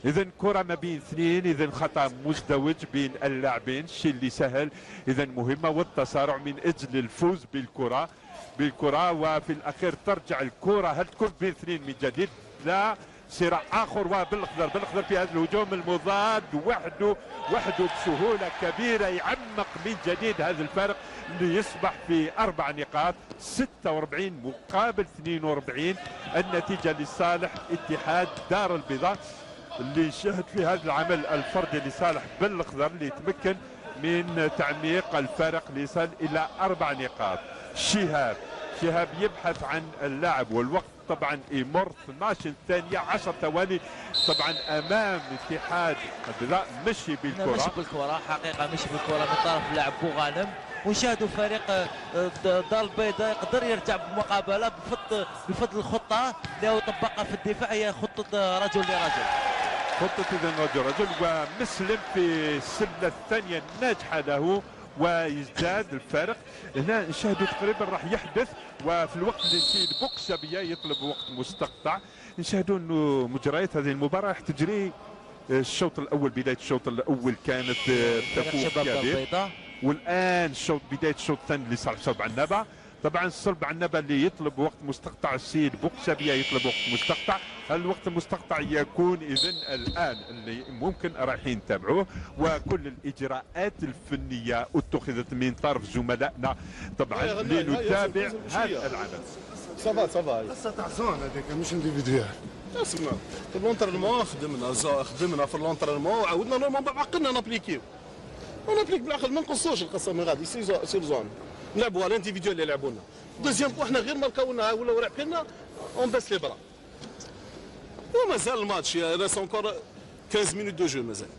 اذا كره ما بين اثنين، اذا خطا مزدوج بين اللاعبين، الشيء اللي سهل اذا مهمه، والتصارع من اجل الفوز بالكره بالكره وفي الاخير ترجع الكره. هل تكون بين اثنين من جديد؟ لا، صراع اخر وبالاخضر بالاخضر في هذا الهجوم المضاد وحده وحده بسهوله كبيره يعمق من جديد هذا الفارق اللي يصبح في اربع نقاط، ستة وأربعين مقابل اثنين وأربعين، النتيجه لصالح اتحاد دار البيضاء اللي شهد في هذا العمل الفردي لصالح بالاخضر اللي يتمكن من تعميق الفارق ليصل الى اربع نقاط. شهاب شهاب يبحث عن اللاعب والوقت طبعا يمر اثناشر ثانيه عشر ثواني طبعا امام اتحاد البيضاء. مشي بالكره مشي بالكره حقيقه، مشي بالكره من طرف لاعب بوغانم، ونشاهدوا فريق دار البيضاء يقدر يرجع بمقابله بفضل بفضل الخطه اللي طبقها في الدفاع، هي خطه رجل لرجل. خطه اذا رجل رجل ومسلم في السله الثانيه الناجحه له ويزداد الفارق. هنا نشاهدوا تقريبا راح يحدث، وفي الوقت اللي سيد بوكسابيه يطلب وقت مستقطع. نشاهدوا انه مجريات هذه المباراه راح تجري. الشوط الاول بدايه الشوط الاول كانت تفوق كبير، والان الشوط بدايه الشوط الثاني لصالح صلب عنابه. طبعا صلب عنابه اللي يطلب وقت مستقطع، السيد بوكسابيه يطلب وقت مستقطع. الوقت المستقطع يكون اذن الان اللي ممكن رايحين نتابعوه، وكل الاجراءات الفنيه اتخذت من طرف زملائنا طبعا لنتابع هذا العمل. صافا صافا قصه تاع زون هذيك مش انديفيدوال. اسمع في اللونترينمون خدمنا خدمنا في اللونترينمون وعاودنا نورمالمون بعقلنا نابليكيو ونابليك بالعقل، ما نقصوش القصه من غادي سير زون نلعبوا على الانديفيدوال اللي يلعبونا. دوزيام بو احنا غير ماركاونا ولاو رابحيننا اون باس لي برا، ومازال الماتش ريس انكور خمسطاش مينوت دو جو مازال.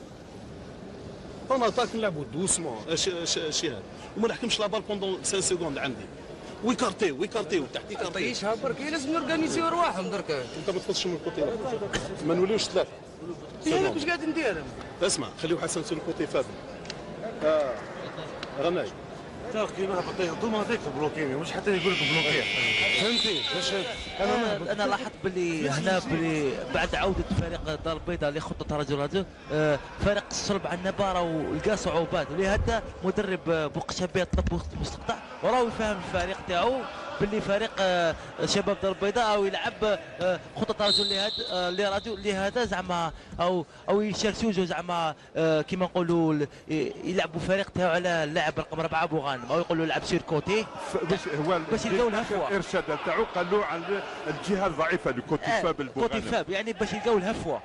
اون اتاك نلعبوا دوسمون شهاب وما نحكمش لا بال بوندون خمسة سكوند عندي ويكارتيو ويكارتيو تحت يكارتيو. طيشها برك لازم نورغانيزيو رواحهم درك. انت ما تفوتش من الكوتي ما نوليوش ثلاثه. انا واش قاعد ندير؟ اسمع خليو حسن سون الكوتي فادل. اه غناي تاع كيما هبطيه دوما هذيك بلوكيني مش حتى يقول لك بلوكيه. فهمتي باش انا انا لاحظت باللي هنا باللي بعد عوده فريق دار البيضاء لخطه رجل رجل فريق الصلب عنابه راهو لقى صعوبات، ولهذا مدرب بوقشابيه طلب وقت مستقطع وراهو يفهم الفريق تاعو باللي فريق شباب دار البيضاء او يلعب خطه رجل لرجل، لهذا زعما او او يشرسوجوا زعما كيما نقولوا يلعبوا فريق تاعو على اللاعب رقم أربعة بوغانم، او يقولوا لعب سير كوتي باش هو باش يلقاو الهفوه. الارشاد تاعو قالوا على الجهه الضعيفه لكوتي فاب البوغانم، كوتي فاب يعني باش يلقاو الهفوه.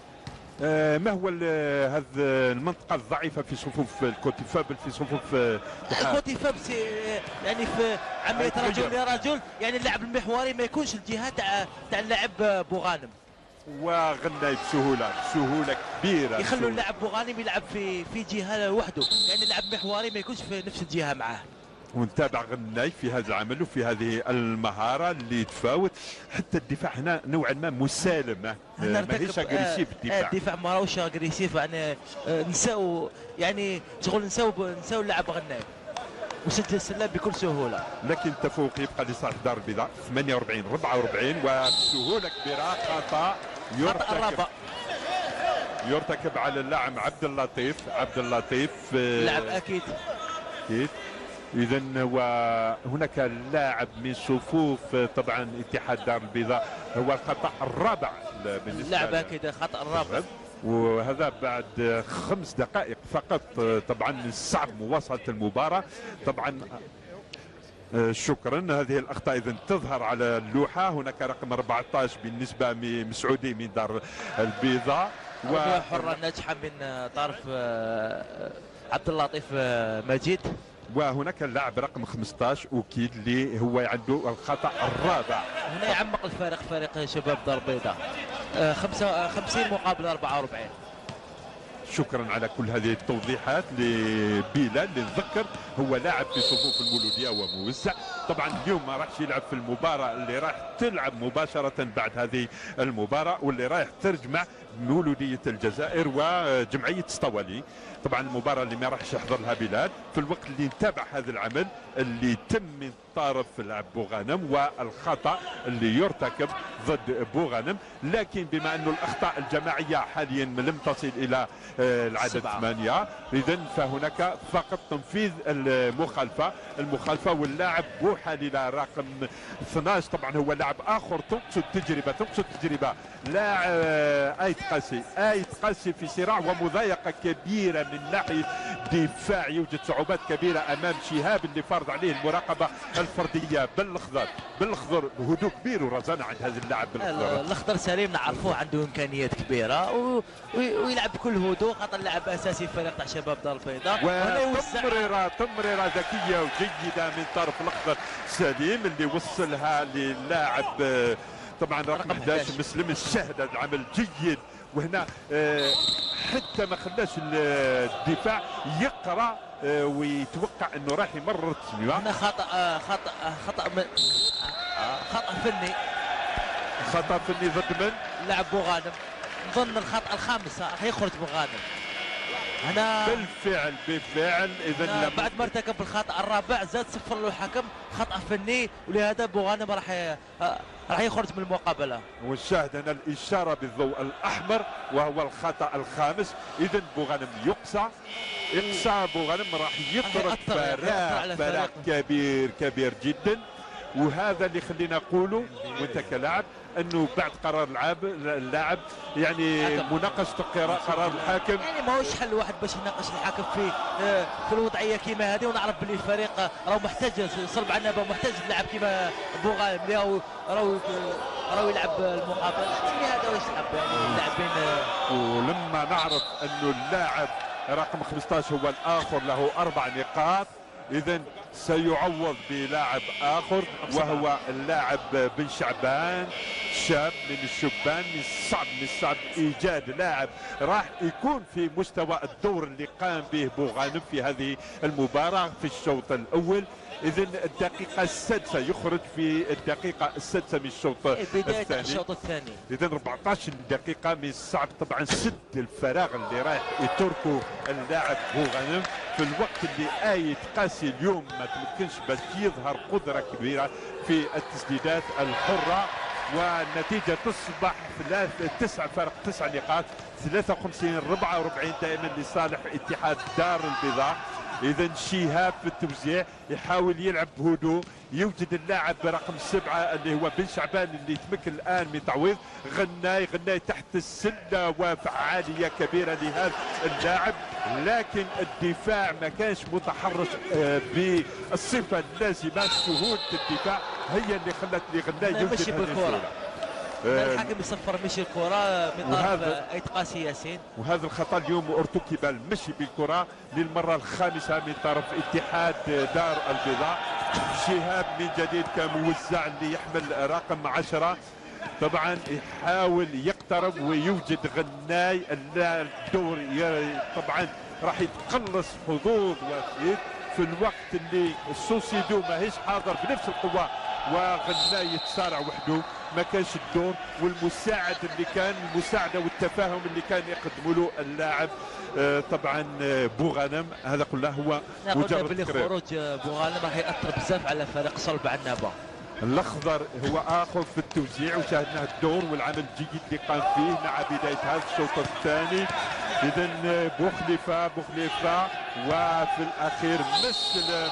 آه ما هو هذه المنطقة الضعيفة في صفوف الكوتيفاب في صفوف الكوتيفاب يعني في عملية رجل لرجل، يعني اللاعب المحوري ما يكونش الجهة تاع تاع اللاعب بوغانم، وغناي بسهولة بسهولة كبيرة يخلوا اللاعب بوغانم يلعب في في جهة وحده، يعني اللاعب المحوري ما يكونش في نفس الجهة معاه. ونتابع غناي في هذا العمل وفي هذه المهارة اللي تفاوت. حتى الدفاع هنا نوعا ما مسالم، ماهيش اغريسيف الدفاع. الدفاع ما راهوش اغريسيف، يعني نساو يعني شغل نساو نساو اللاعب غناي وسجل السلام بكل سهولة. لكن التفوق يبقى لصالح دار البيضاء ثمانية وأربعين أربعة وأربعين، وبسهولة كبيرة خطأ يرتكب يرتكب على اللاعب عبد اللطيف عبد اللطيف لاعب اكيد اكيد. اذا وهناك لاعب من صفوف طبعا اتحاد دار البيضاء، هو الخطا الرابع بالنسبه اللاعب اكيد الخطا الرابع، وهذا بعد خمس دقائق فقط. طبعا صعب مواصله المباراه طبعا. شكرا. هذه الاخطاء اذا تظهر على اللوحه. هناك رقم أربعة عشر بالنسبه مسعودي من دار البيضاء، وحره ناجحه من طرف عبد اللطيف مجيد، وهناك اللاعب رقم خمسة عشر اكيد اللي هو عنده الخطا الرابع. هنا يعمق الفارق فريق شباب دار البيضاء خمسين مقابل أربعة وأربعين. شكرا على كل هذه التوضيحات لبلال، اللي نذكر هو لاعب في صفوف المولوديه وموزع. طبعا اليوم ما راحش يلعب في المباراه اللي راح تلعب مباشره بعد هذه المباراه، واللي رايح ترجمع مولوديه الجزائر وجمعيه اسطواني. طبعا المباراه اللي ما راحش يحضر لها بلال في الوقت اللي نتابع هذا العمل اللي تم من طرف لاعب بوغانم والخطا اللي يرتكب ضد بوغانم. لكن بما انه الاخطاء الجماعيه حاليا لم تصل الى العدد ثمانيه، اذا فهناك فقط تنفيذ المخالفه المخالفه واللاعب بوحليله رقم اثناش طبعا هو لاعب اخر تقصد تجربه تقصد تجربه لاعب ايت قاسي ايت قاسي في صراع ومضايقه كبيره من ناحيه دفاع. يوجد صعوبات كبيره امام شهاب اللي فرض عليه المراقبه الفرديه بالاخضر بالاخضر بهدوء كبير ورزانه عند هذا اللاعب بالاخضر. الاخضر سليم نعرفوه عنده امكانيات كبيره و... ويلعب بكل هدوء، خاطر لاعب اساسي في فريق تاع شباب دار البيضاء. وتمريره تمريره ذكيه وجيده من طرف الاخضر سليم اللي وصلها للاعب طبعا رقم احد عشر مسلم. الشاهد هذا العمل جيد، وهنا حتى ما خلاش الدفاع يقرا ويتوقع انه راح يمرر التسميه. هنا خطا خطا خطا خطا فني خطا فني ضد من؟ لاعب بوغانم. نظن الخطا الخامس راح يخرج بوغانم هنا بالفعل بالفعل. اذا بعد ما ارتكب الخطا الرابع زاد صفر له الحكم، خطا فني، ولهذا بوغانم راح راح يخرج من المقابله. والشاهد هنا الاشاره بالضوء الاحمر وهو الخطا الخامس. اذا بوغانم يقصى يقصى بوغانم راح يترك فراغ فراغ كبير كبير جدا. وهذا اللي خلينا نقوله وانت كلاعب انه بعد قرار اللاعب اللاعب يعني مناقشه قرار الحاكم، يعني ماهوش حل واحد باش يناقش الحاكم في في الوضعيه كيما هذه. ونعرف باللي الفريق راه محتاج صلب عنابه، محتاج لاعب كيما بوغانم اللي راهو راهو راهو يلعب المقابله. لكن هذا واش حب يعني اللاعبين. ولما نعرف انه اللاعب رقم خمسطاش هو الاخر له اربع نقاط، إذا سيعوض بلاعب آخر وهو اللاعب بن شعبان، شاب من الشبان. من الصعب من الصعب إيجاد لاعب راح يكون في مستوى الدور اللي قام به بوغانم في هذه المباراة في الشوط الأول. إذا الدقيقة السادسة يخرج في الدقيقة السادسة من الشوط بداية الثاني. الشوط الثاني. إذا أربعطاش دقيقة من الصعب طبعا سد الفراغ اللي رايح يتركه اللاعب بوغانم في الوقت اللي آيت قاسي اليوم ما تمكنش باش يظهر قدرة كبيرة في التسديدات الحرة. والنتيجة تصبح ثلاث تسع فرق تسع نقاط ثلاثة وخمسين أربعة وأربعين دائما لصالح اتحاد دار البيضاء. إذا شهاب في التوزيع يحاول يلعب بهدوء. يوجد اللاعب رقم سبعة اللي هو بن شعبان اللي يتمكن الآن من تعويض. غناي غناي تحت السلة وفعالية كبيرة لهذا اللاعب، لكن الدفاع ما كانش متحرش بالصفة اللازمة. سهولة الدفاع هي اللي خلت لغناي يوجد هذه الكرة. الحكم يصفر مشي الكرة من طرف ايت قاسي ياسين. وهذا الخطأ اليوم ارتكب المشي بالكرة للمرة الخامسة من طرف اتحاد دار البيضاء. شهاب من جديد كموزع اللي يحمل رقم عشرة طبعا يحاول يقترب ويوجد غناي. الدور طبعا راح يتقلص حظوظ وفيد في الوقت اللي السوسيدو ماهيش حاضر بنفس القوة وغناي يتصارع وحده. ما كانش الدور والمساعد اللي كان المساعدة والتفاهم اللي كان يقدمه له اللاعب آه طبعا آه بوغانم. هذا كله هو مجرد تكرير. خروج بوغانم راح يأثر بزاف على فريق صلب عنابة. الاخضر هو اخر في التوزيع وشاهدنا الدور والعمل الجيد اللي قام فيه مع بدايه هذا الشوط الثاني. اذا بوخليفه بوخليفه وفي الاخير مسلم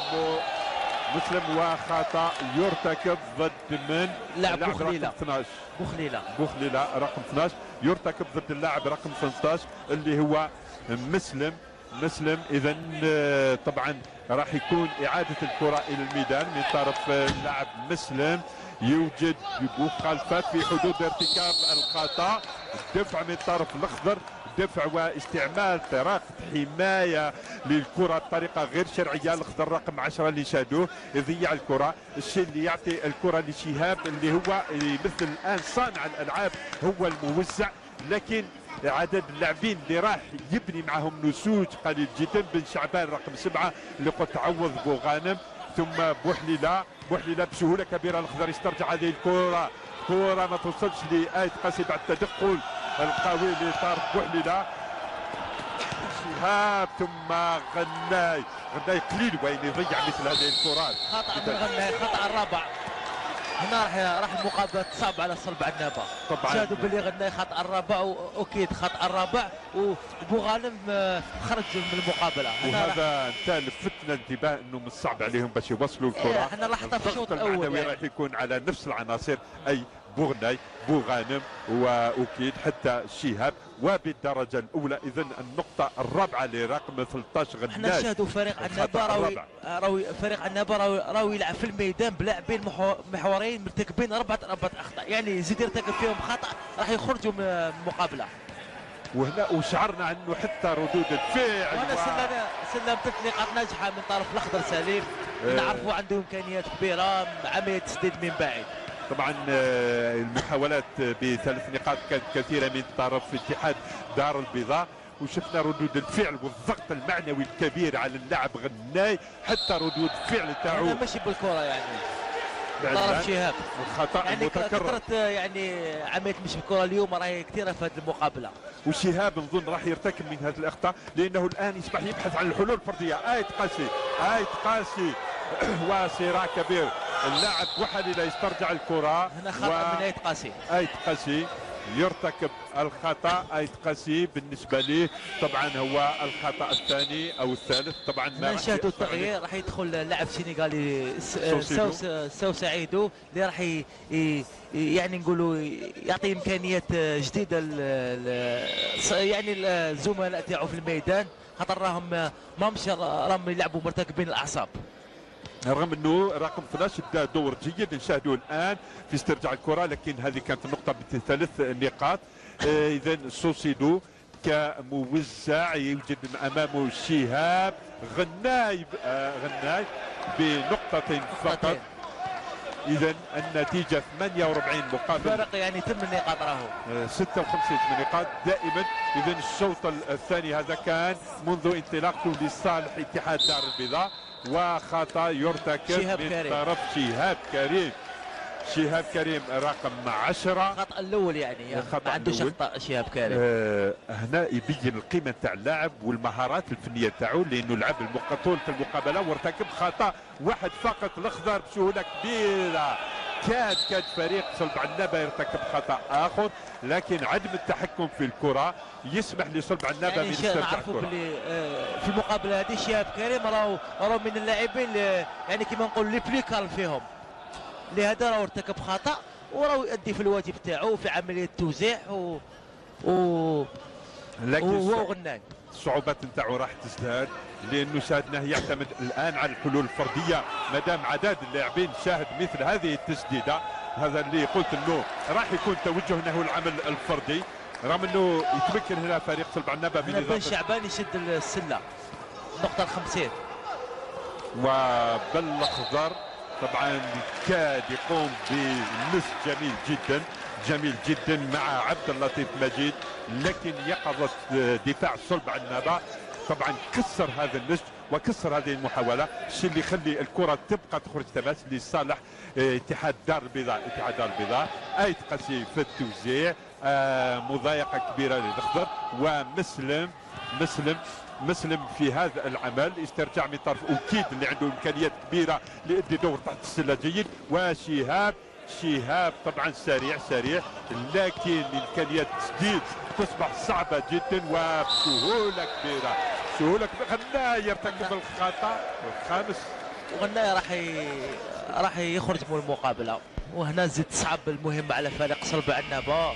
مسلم وخطا يرتكب ضد من لاعب بوخليله اثناش بوخليله بوخليله رقم اثناش يرتكب ضد اللاعب رقم ثمانية عشر اللي هو مسلم مسلم. اذا طبعا راح يكون اعاده الكره الى الميدان من طرف اللاعب مسلم. يوجد مخالفات في حدود ارتكاب الخطا. الدفع من طرف الاخضر دفع واستعمال طريقة حماية للكرة بطريقة غير شرعية. الاخضر رقم عشرة اللي شادوه يضيع الكرة. الشيء اللي يعطي الكرة لشهاب اللي هو مثل الآن صانع الألعاب هو الموزع، لكن عدد اللاعبين اللي راح يبني معهم نسوج قليل جدا. بن شعبان رقم سبعة اللي قد تعوض بوغانم ثم بوحليله بوحليله بسهوله كبيره الخضر يسترجع هذه الكره، كره ما توصلش لآيت قاسي بعد التدخل القوي لطارق بوحليله. شهاب ثم غناي، غناي قليل وين يضيع مثل هذه الكرات. خطا من غناي، خطا الرابع. هنا راح راح المقابله تصعب على صلب عنابه. طبعا شاهدوا باللي غناي خطا الرابع واكيد خطا الرابع وبو غانم خرج من المقابله. وهذا انت لفتنا الانتباه انه من الصعب عليهم باش يوصلوا الكره. احنا لاحظنا في الشوط الاول المعنوي راح يكون على نفس العناصر، اي بوغناي بوغانم واكيد حتى شهاب وبالدرجه الاولى. اذا النقطه الرابعه لرقم ثلاثة عشر غناي. احنا نشاهدوا فريق عنابه راوي راوي فريق عنابه راوي, راوي يلعب في الميدان بلاعبين محورين مرتكبين اربعه اربعه اخطاء، يعني يزيد يرتكب فيهم خطا راح يخرجوا من المقابله. وهنا وشعرنا انه حتى ردود الفعل وانا و... سلمنا سلم ثلاث نقاط ناجحه من طرف الاخضر سليم. اه نعرفوا عنده امكانيات كبيره، عمليه تسديد من بعيد. طبعا المحاولات بثلاث نقاط كانت كثيره من طرف اتحاد دار البيضاء، وشفنا ردود الفعل والضغط المعنوي الكبير على اللاعب غناي، حتى ردود الفعل تاعو ماشي بالكره يعني طرف شهاب الخطا يعني المتكرر. كثرت يعني عمليه مش بالكره اليوم راهي كثيره في هذه المقابله. وشهاب نظن راح يرتكب من هذه الاخطاء لانه الان يصبح يبحث عن الحلول الفرديه. آيت قاسي آيت قاسي وصراع كبير، اللاعب وحليله يسترجع الكره. هنا خطا و... من آيت قاسي. آيت قاسي يرتكب الخطا. آيت قاسي بالنسبه لي طبعا هو الخطا الثاني او الثالث. طبعا ما نشاهدوا التغيير، راح يدخل لاعب سينيغالي سو سو سعيدو اللي راح يعني نقولوا يعطي امكانيات جديده يعني الزملاء تاعو في الميدان، خاطر راهم ما مش راهم يلعبوا مرتكبين الاعصاب. رغم انه رقم ثلاثة ادى دور جيد نشاهده الان في استرجاع الكره، لكن هذه كانت النقطه بثلاث نقاط. آه اذا سوسيدو كموزع يوجد امامه شهاب غناي آه غناي بنقطتين فقط. اذا النتيجه ثمانية وأربعين مقابل فرق يعني ثمان نقاط راهو آه ستة وخمسين نقاط دائما. اذا الشوط الثاني هذا كان منذ انطلاقته لصالح اتحاد دار البيضاء، وخطا يرتكب من كريم. طرف شهاب كريم. شهاب كريم رقم عشرة. الخطا الاول يعني ما عندوش اخطاء شهاب كريم. آه هنا يبين القيمه تاع اللاعب والمهارات الفنيه تاعو، لانه لعب طولة المقابله وارتكب خطا واحد فقط. الاخضر بسهوله كبيره كاد كاد فريق صلب عنابه يرتكب خطا اخر، لكن عدم التحكم في الكره يسمح لصلب عنابه يعني من استرجاع الكره. باللي في المقابله هذه شهاب كريم راهو راهو من اللاعبين يعني كما نقول لي بلي كالم فيهم، لهذا راهو ارتكب خطا وراهو يؤدي في الواجب تاعو في عمليه التوزيع و و لكن هو غناي. الصعوبات نتاعو راح تزداد لانه شاهدناه يعتمد الان على الحلول الفرديه. ما دام عدد اللاعبين شاهد مثل هذه التسديده، هذا اللي قلت انه راح يكون توجه نحو العمل الفردي، رغم انه يتمكن هنا فريق صلب عنابه من بن شعبان يشد السله النقطه الخمسين. وبالاخضر طبعا كاد يقوم بنص جميل جدا جميل جدا مع عبد اللطيف مجيد، لكن يقظه دفاع صلب عنابه طبعا كسر هذا النسج وكسر هذه المحاوله، الشيء اللي يخلي الكره تبقى تخرج تماس لصالح اتحاد دار البيضاء. اتحاد دار البيضاء آيت قاسي في التوزيع، آه مضايقه كبيره للاخضر، ومسلم مسلم مسلم في هذا العمل استرجاع من طرف اوكيد اللي عنده امكانيات كبيره ليؤدي دور تحت السله جيد. وشهاب شهاب طبعا سريع سريع لكن امكانيات التسديد تصبح صعبه جدا وبسهوله كبيره سهوله كبيره. غناي يرتكب الخطا الخامس، وغناي راح ي... راح يخرج من المقابله، وهنا زيد تصعب المهمه على فريق صلب عنابه.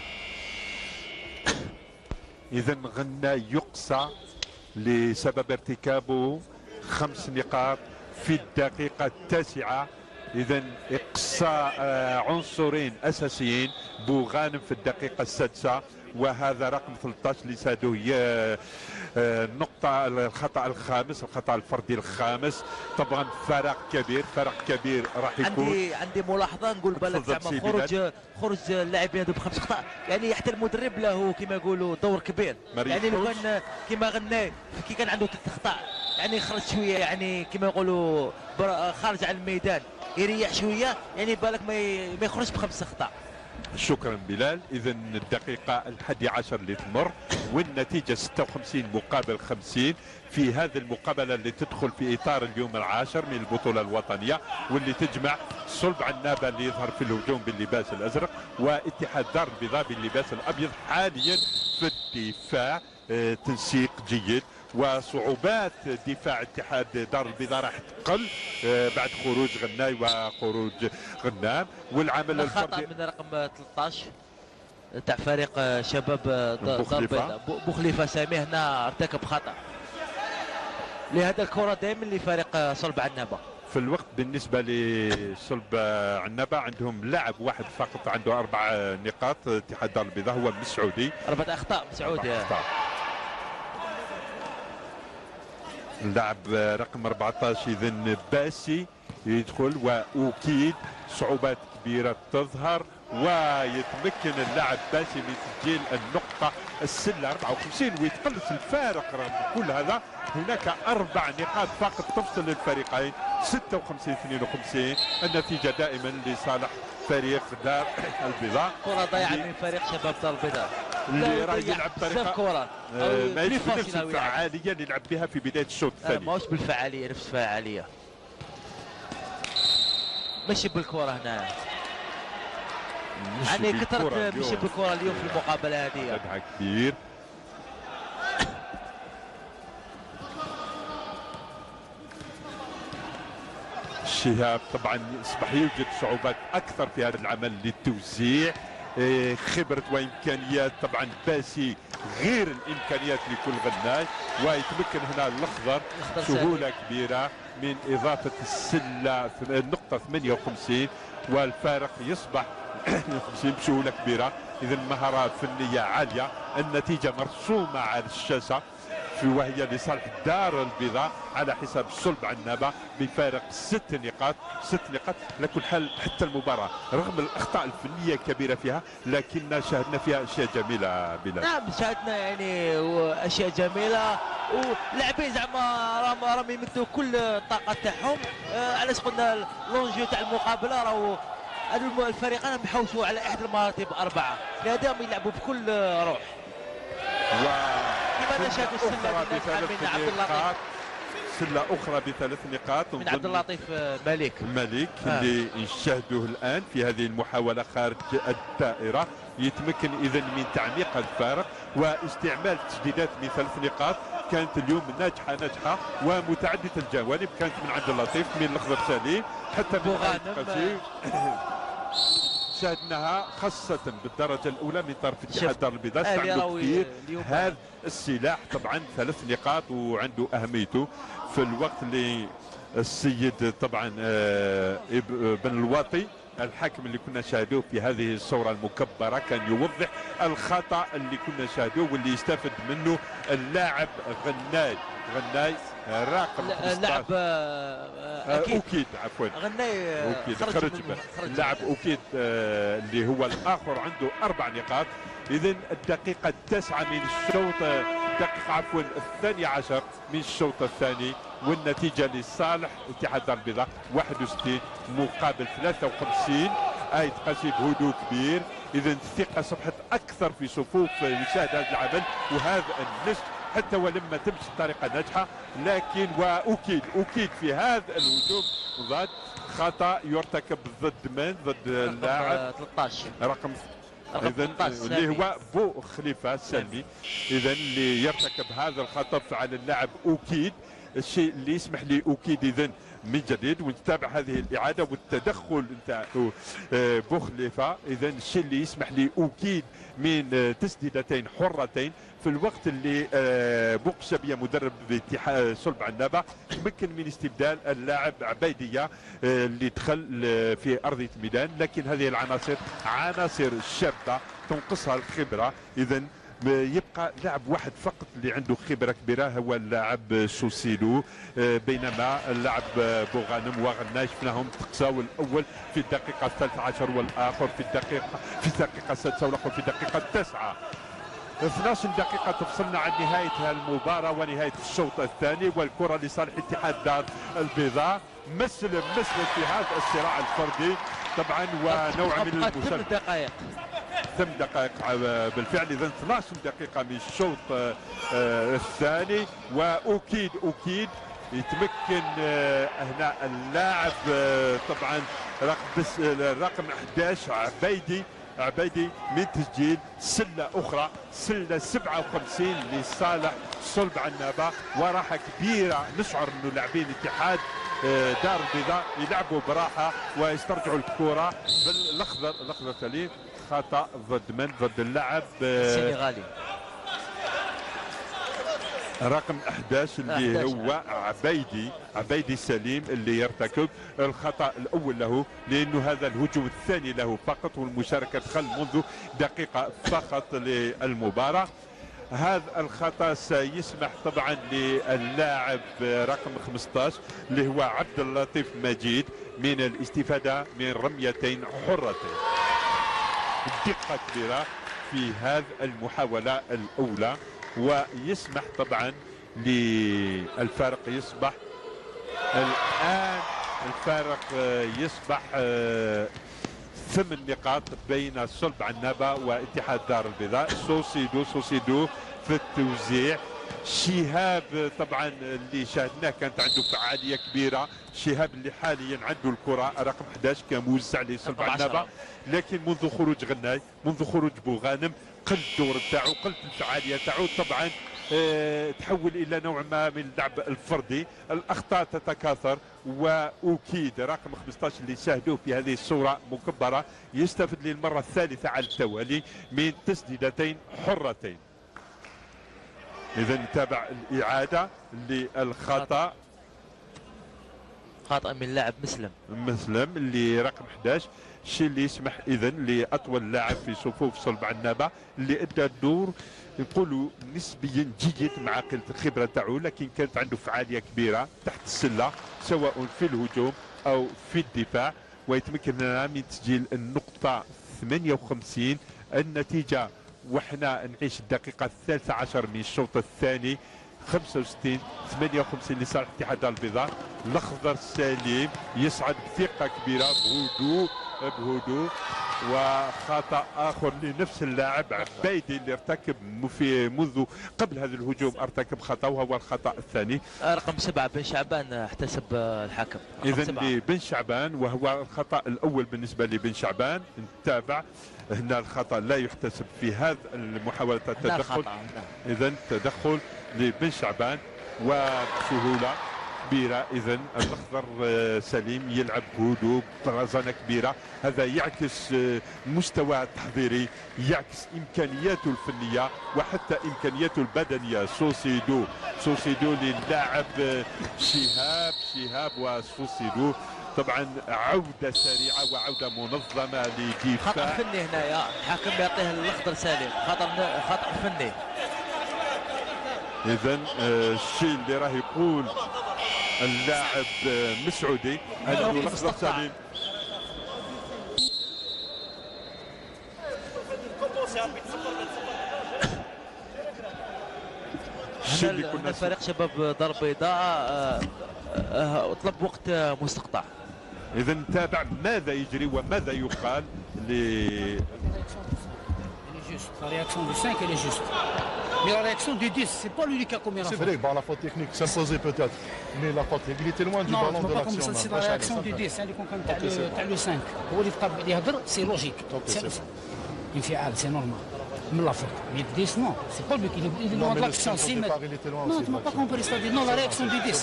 اذا غناي يقصى لسبب ارتكابه خمس نقاط في الدقيقه التاسعه. اذا اقصاء عنصرين اساسيين، بوغانم في الدقيقه السادسه وهذا رقم ثلاثة عشر اللي سادوه هي النقطة الخطأ الخامس، الخطأ الفردي الخامس. طبعا فرق كبير، فرق كبير راح يكون. عندي عندي ملاحظة نقول بالك زعما خروج خروج اللاعبين هذو بخمس اخطاء، يعني حتى المدرب له كما يقولوا دور كبير. يعني لو كان كما غنى كي كان عنده ثلاث اخطاء يعني خرج شويه، يعني كما يقولوا خارج عن الميدان يريح شويه، يعني بالك ما ما يخرجش بخمس اخطاء. شكرا بلال. اذا الدقيقه الحادية عشر اللي تمر والنتيجه ستة وخمسين مقابل خمسين في هذه المقابله اللي تدخل في اطار اليوم العاشر من البطوله الوطنيه، واللي تجمع صلب عنابه اللي يظهر في الهجوم باللباس الازرق واتحاد دار البيضاء باللباس الابيض. حاليا في الدفاع آه تنسيق جيد، وصعوبات دفاع اتحاد دار البيضاء راح تقل آه بعد خروج غناي وخروج غنام. والعمل الفردي من رقم ثلاثة عشر تاع فريق شباب دار البيضاء بوخليفه سامي هنا ارتكب خطا، لهذا الكره دائما لفريق صلب عنابه. في الوقت بالنسبه لصلب عنابه عندهم لاعب واحد فقط عنده اربع نقاط. اتحاد دار البيضاء هو مسعودي، اربع اخطاء مسعودي. اللاعب رقم أربعة عشر اذا باسي يدخل، واكيد صعوبات كبيره تظهر، ويتمكن اللاعب باسي من تسجيل النقطه السله أربعة وخمسين ويتقلص الفارق. رغم كل هذا هناك اربع نقاط فقط تفصل الفريقين، ستة وخمسين اثنين وخمسين. النتيجه دائما لصالح فريق دار البيضاء. كره ضيعه من فريق شباب دار البيضاء اللي راه يلعب بطريقه كره ما هيش بنفس الفعاليه اللي لعب بها في بدايه الشوط الثاني. ماهوش بالفعاليه نفس الفعاليه، ماشي بالكره هنا، يعني كثرت ماشي بالكره اليوم في المقابله هذه. فتحه كبير. شهاب طبعا اصبح يوجد صعوبات اكثر في هذا العمل للتوزيع، خبره وامكانيات طبعا باسي غير الامكانيات لكل غناي، ويتمكن هنا الاخضر سهوله كبيره من اضافه السله النقطه ثمانية وخمسين، والفارق يصبح خمسين بسهوله كبيره. اذا مهاره فنيه عاليه. النتيجه مرسومه على الشاشه وهي لصالح دار البيضاء على حساب صلب عنابه بفارق ست نقاط. ست نقاط على كل حال حتى المباراه رغم الاخطاء الفنيه الكبيره فيها لكن شاهدنا فيها اشياء جميله بلال. نعم شاهدنا يعني اشياء جميله، ولاعبين زعما راهم راهم يمدوا كل الطاقه تاعهم. آه علاش قلنا لونجو تاع المقابله راهو هذو الفريقين بيحوسوا على احدى المراتب اربعه، لهذا يلعبوا بكل روح. و لماذا شاهدوا السله من عبد اللطيف؟ سله اخرى بثلاث نقاط من عبد اللطيف مليك مليك آه. اللي نشاهدوه الان في هذه المحاوله خارج الدائره. يتمكن اذا من تعميق الفارق واستعمال تسديدات من ثلاث نقاط كانت اليوم ناجحه ناجحه ومتعدده الجوانب. كانت من عبد اللطيف من الاخضر سليم حتى من غانم شاهدناها خاصة بالدرجة الأولى من طرف اتحاد دار البيضاء. استعملوا كثير هذا السلاح طبعا ثلاث نقاط وعنده أهميته في الوقت اللي السيد طبعا بن الواطي الحكم اللي كنا شاهدوه في هذه الصورة المكبرة كان يوضح الخطأ اللي كنا شاهدوه واللي يستفد منه اللاعب غناي. غناي راقم لاعب اكيد اوكيد عفوا غناي اوكيد خرج اللاعب اوكيد آه اللي هو الاخر عنده اربع نقاط. اذا الدقيقه التاسعه من الشوط دقيقه عفوا الثانيه عشر من الشوط الثاني والنتيجه لصالح اتحاد دار البيضاء واحد وستين مقابل ثلاثة وخمسين. اي تقاسي بهدوء كبير. اذا الثقه صبحت اكثر في صفوف مشاهد هذا العمل وهذا النسج حتى ولم تمشي بطريقه ناجحه. لكن واكيد اكيد في هذا الهجوم ضد خطا يرتكب ضد من ضد اللاعب ثلاثة عشر رقم اذا اللي هو بو خليفه السلمي. اذا اللي يرتكب هذا الخطا على اللاعب اكيد الشيء اللي يسمح لي اكيد اذا من جديد ونتابع هذه الاعاده والتدخل نتاع بوخليفه. اذا الشيء اللي يسمح لي اكيد من تسديدتين حرتين في الوقت اللي بوقشبيه مدرب اتحاد صلب عنابه تمكن من استبدال اللاعب عبيديه اللي دخل في ارضيه الميدان. لكن هذه العناصر عناصر شابه تنقصها الخبره. اذا يبقى لاعب واحد فقط اللي عنده خبره كبيره هو اللاعب سوسيلو، بينما اللاعب بوغانم وغناي شفناهم تقساو الاول في الدقيقه الثالثه عشر والاخر في الدقيقه في الدقيقه السادسه والاخر في الدقيقه التاسعه. اثناش دقيقة تفصلنا عن نهاية المباراة ونهاية الشوط الثاني، والكرة لصالح اتحاد دار البيضاء. مسلم مسلم في هذا الصراع الفردي طبعا ونوع من المشاركة. ثمان دقائق ثمان دقائق بالفعل. اذا اثناش دقيقة من الشوط الثاني، واكيد اكيد يتمكن هنا اللاعب طبعا رقم رقم احد عشر عبيدي عبيدي من تسجيل سله اخرى، سله سبعة وخمسين لصالح صلب عنابه، وراحه كبيره. نشعر انه لاعبين اتحاد دار البيضاء يلعبوا براحه ويسترجعوا الكره بالاخضر. الاخضر سليم، خطا ضد من؟ ضد اللاعب السنغالي رقم احد عشر اللي هو عبيدي عبيدي سليم اللي يرتكب الخطا الاول له، لانه هذا الهجوم الثاني له فقط، والمشاركه دخل منذ دقيقه فقط للمباراه. هذا الخطا سيسمح طبعا للاعب رقم خمسة عشر اللي هو عبد اللطيف مجيد من الاستفاده من رميتين حرتين. دقه كبيره في هذه المحاوله الاولى، ويسمح طبعا للفارق يصبح الآن الفارق يصبح ثمان نقاط بين صلب عنابه واتحاد دار البيضاء. سوسيدو سوسيدو في التوزيع. شهاب طبعا اللي شاهدناه كانت عنده فعاليه كبيره، شهاب اللي حاليا عنده الكره رقم احد عشر كموزع لصلب عنابه، لكن منذ خروج غناي منذ خروج بوغانم قل الدور نتاعو، قلت الفعاليه نتاعو طبعا. اه تحول الى نوع ما من اللعب الفردي، الاخطاء تتكاثر، واكيد رقم خمسة عشر اللي شاهدوه في هذه الصوره مكبره يستفد للمره الثالثه على التوالي من تسديدتين حرتين. اذا نتابع الاعاده للخطا، خطا من لاعب مسلم مسلم اللي رقم احد عشر، الشيء اللي يسمح اذا لاطول لاعب في صفوف صلب عنابه اللي ادى الدور نقولوا نسبيا جيد مع قله الخبره تاعو، لكن كانت عنده فعاليه كبيره تحت السله سواء في الهجوم او في الدفاع، ويتمكن لنا من تسجيل النقطه ثمانية وخمسين. النتيجه وحنا نعيش الدقيقه الثالثه عشر من الشوط الثاني خمسة وستين ثمانية وخمسين لصالح اتحاد البيضاء. الاخضر سليم يصعد بثقه كبيره بهدوء بهدوء، وخطا اخر لنفس اللاعب عبيدي اللي ارتكب في منذ قبل هذا الهجوم ارتكب خطا وهو الخطا الثاني. رقم سبعه بن شعبان احتسب الحكم. اذا لبن شعبان وهو الخطا الاول بالنسبه لبن شعبان. نتابع هنا الخطا لا يحتسب في هذا محاوله التدخل. اذا تدخل لبن شعبان وبسهوله كبيره. اذا الاخضر سليم يلعب بهدوء برزانه كبيره، هذا يعكس مستواه التحضيري، يعكس امكانياته الفنيه وحتى امكانياته البدنيه. سوسيدو سوسيدو للاعب شهاب شهاب وسوسيدو طبعا عوده سريعه وعوده منظمه لدفاع. خطا فني هنايا، الحكم يعطيه الاخضر سليم، خطا خطا فني. اذا الشيء اللي راه يقول اللاعب مسعودي انه الاخضر سليم هنا فريق شباب دار البيضاء طلب وقت مستقطع. اذا نتابع ماذا يجري وماذا يقال ل La réaction du cinq, elle est juste. Mais la réaction du dix, c'est pas lui qui a commis la faute. C'est vrai que bon, la faute technique s'imposait peut-être. Mais la faute, il était loin du non, ballon de l'action. l'action. Non, c'est la réaction du dix, c'est le cinq. Pour le c'est logique. C'est انفعال, c'est normal. من la faute. Mais dix, non. C'est pas lui qui est loin de l'action. six mètres. Non, tu m'as pas compris. C'est-à-dire, non, la réaction du dix.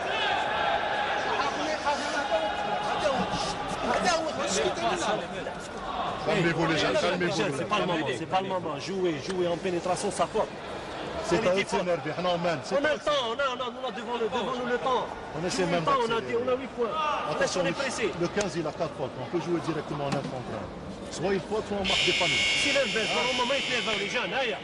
Calmez-vous les jeunes, calmez-vous. C'est pas le moment, c'est pas le moment. Jouer, jouer en pénétration, ça porte. C'est un énervé, on a man. On a le temps, on a, on a, on a devant, le, devant nous le temps. On essaie même on a, on a huit points. Attention, on est pressé. Le quinze, il a quatre fautes. On peut jouer directement en un contre un. Soit il faute, soit on marque des paniers. Si l'inverse, normalement ما يتلافاو les jeunes, هيا.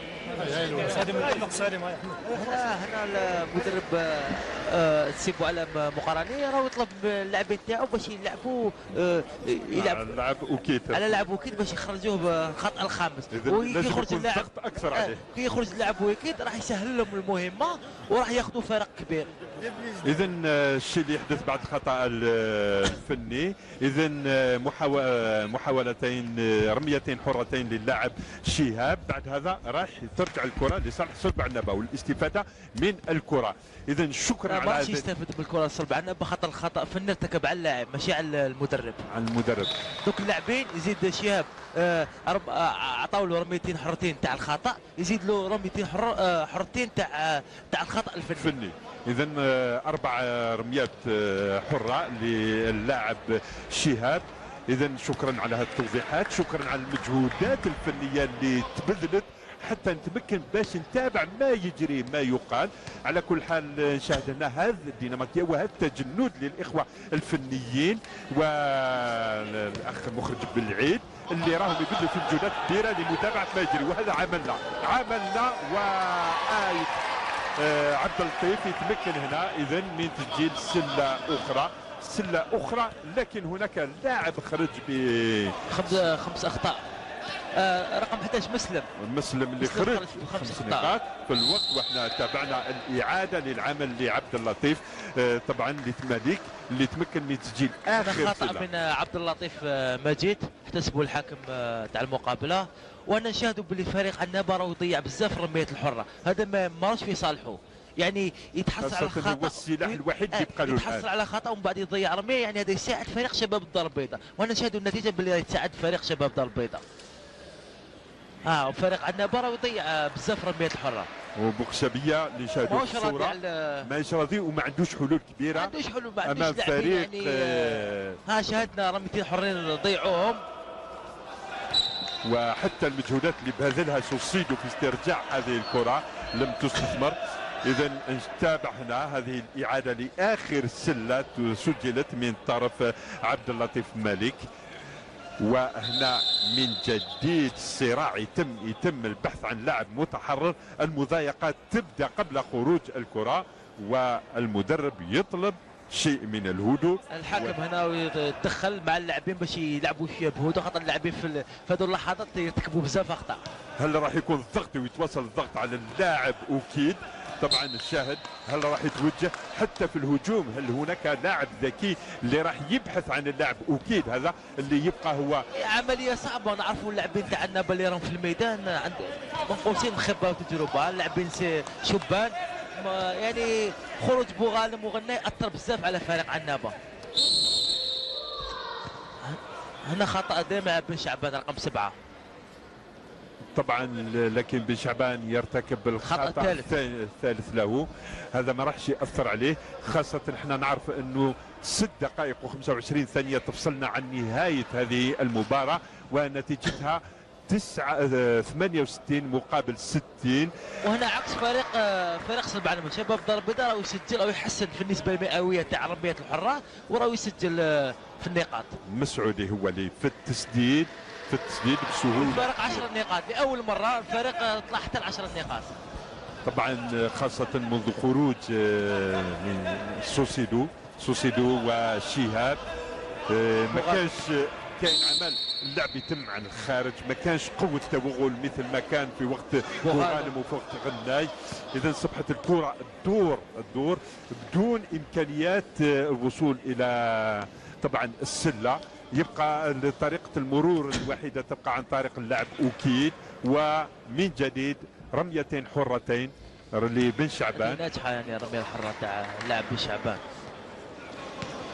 هنا المدرب سيبو على مقارني راه يطلب اللاعبين تاعو باش يلعبوا يلعب لعب اوكيت على لعب اوكيت باش يخرجوه بالخطا الخامس. وكي يخرج اللاعب اكثر عليه كي يخرج اللاعب اوكيت راح يسهل لهم المهمه وراح ياخذوا فرق كبير. اذا الشيء اللي يحدث بعد الخطا الفني، اذا محاولتين رميتين حرتين للاعب شهاب، بعد هذا راح ترجع الكره لصالح صلب عنبه والاستفاده من الكره. اذا شكرا على هذا. يستفيد من الكره صلب عنبه خاطر الخطا فني ارتكب على اللاعب ماشي على المدرب. على المدرب. دوك اللاعبين يزيد شهاب عطاو له رميتين حرتين تاع الخطا، يزيد له رميتين حر حرتين تاع تاع الخطا الفني. فني. اذا اربع رميات حره للاعب شهاب. اذا شكرا على هذه التوضيحات، شكرا على المجهودات الفنيه اللي تبذلت حتى نتمكن باش نتابع ما يجري ما يقال. على كل حال نشاهد هنا هذا الديناميكيه وهذا التجند للاخوه الفنيين والاخ المخرج بالعيد اللي راهم يبذلوا في مجهودات كبيره لمتابعه ما يجري، وهذا عملنا عملنا وآية آه عبد اللطيف يتمكن هنا اذا من تسجيل سله اخرى سله اخرى، لكن هناك لاعب خرج ب خمس خمس اخطاء. آه رقم احد عشر مسلم مسلم اللي خرج خمس نقاط في الوقت، واحنا تابعنا الاعاده للعمل لعبد اللطيف آه طبعا لتماليك اللي تمكن من تسجيل اخر خطا سلة. من عبد اللطيف آه مجيد احتسبوا الحكم آه تاع المقابله، وانا نشاهدوا باللي فريق عنابه راه يضيع بزاف الرميات الحره، هذا ما ماهوش في صالحه. يعني يتحصل على خطا هو السلاح الوحيد اللي يبقى له يتحصل على خطا ومن بعد يضيع رميه، يعني هذا يساعد فريق شباب الدار البيضاء، وانا نشاهدوا النتيجه باللي تساعد فريق شباب الدار البيضاء. اه وفريق عنابه راه يضيع بزاف رميات الحره. وبوخشبيه اللي شاهدوا الصوره ماهيش راضي وما عندوش حلول كبيره، ما عندوش حلول، ما عندوش امام فريق يعني آه ها شاهدنا رميتين حرين ضيعوهم. وحتى المجهودات اللي بذلها سوسيدو في استرجاع هذه الكره لم تستثمر. اذا نتابع هنا هذه الاعاده لاخر سله سجلت من طرف عبد اللطيف مالك، وهنا من جديد الصراع يتم يتم البحث عن لاعب متحرر، المضايقات تبدا قبل خروج الكره والمدرب يطلب شيء من الهدوء. الحكم و... هنا يتدخل مع اللاعبين باش يلعبوا شويه بهدوء، خاطر اللاعبين في هذو اللحظات يرتكبوا بزاف اخطاء. هل راح يكون الضغط ويتواصل الضغط على اللاعب اكيد؟ طبعا الشاهد هل راح يتوجه حتى في الهجوم؟ هل هناك لاعب ذكي اللي راح يبحث عن اللاعب اكيد هذا اللي يبقى هو عمليه صعبه. نعرفوا اللاعبين تاع عنابه اللي راهم في الميدان عند من قوسين خبره وتجربه، اللاعبين شبان يعني خروج بوغالم وغناي اثر بزاف على فريق عنابه. هنا خطا دائما بن شعبان رقم سبعه. طبعا لكن بن شعبان يرتكب الخطا الثالث. الثالث له، هذا ما راحش ياثر عليه، خاصه احنا نعرف انه ست دقائق وخمسة وعشرين ثانيه تفصلنا عن نهايه هذه المباراه ونتيجتها تسعة ثمانية وستين مقابل ستين. وهنا عكس فريق فريق صلب عنبه، شباب الدار البيضاء راهو يسجل او يحسن في النسبه المئويه تاع رميات الحره وراهو يسجل في النقاط. مسعودي هو اللي في التسديد في التسديد بسهوله. الفريق عشر نقاط لاول مره الفريق طلع حتى ل عشر نقاط. طبعا خاصه منذ خروج من سوسيدو سوسيدو وشهاب ما كانش كاين عمل اللعب يتم عن الخارج، ما كانش قوه توغل مثل ما كان في وقت بوغالم وفي وقت غناي. اذا اصبحت الكره الدور الدور بدون امكانيات الوصول الى طبعا السله، يبقى طريقه المرور الوحيده تبقى عن طريق اللاعب اوكيد، ومن جديد رميتين حرتين لبن شعبان ناجحه يعني الرميه الحره تاع اللاعب بن شعبان.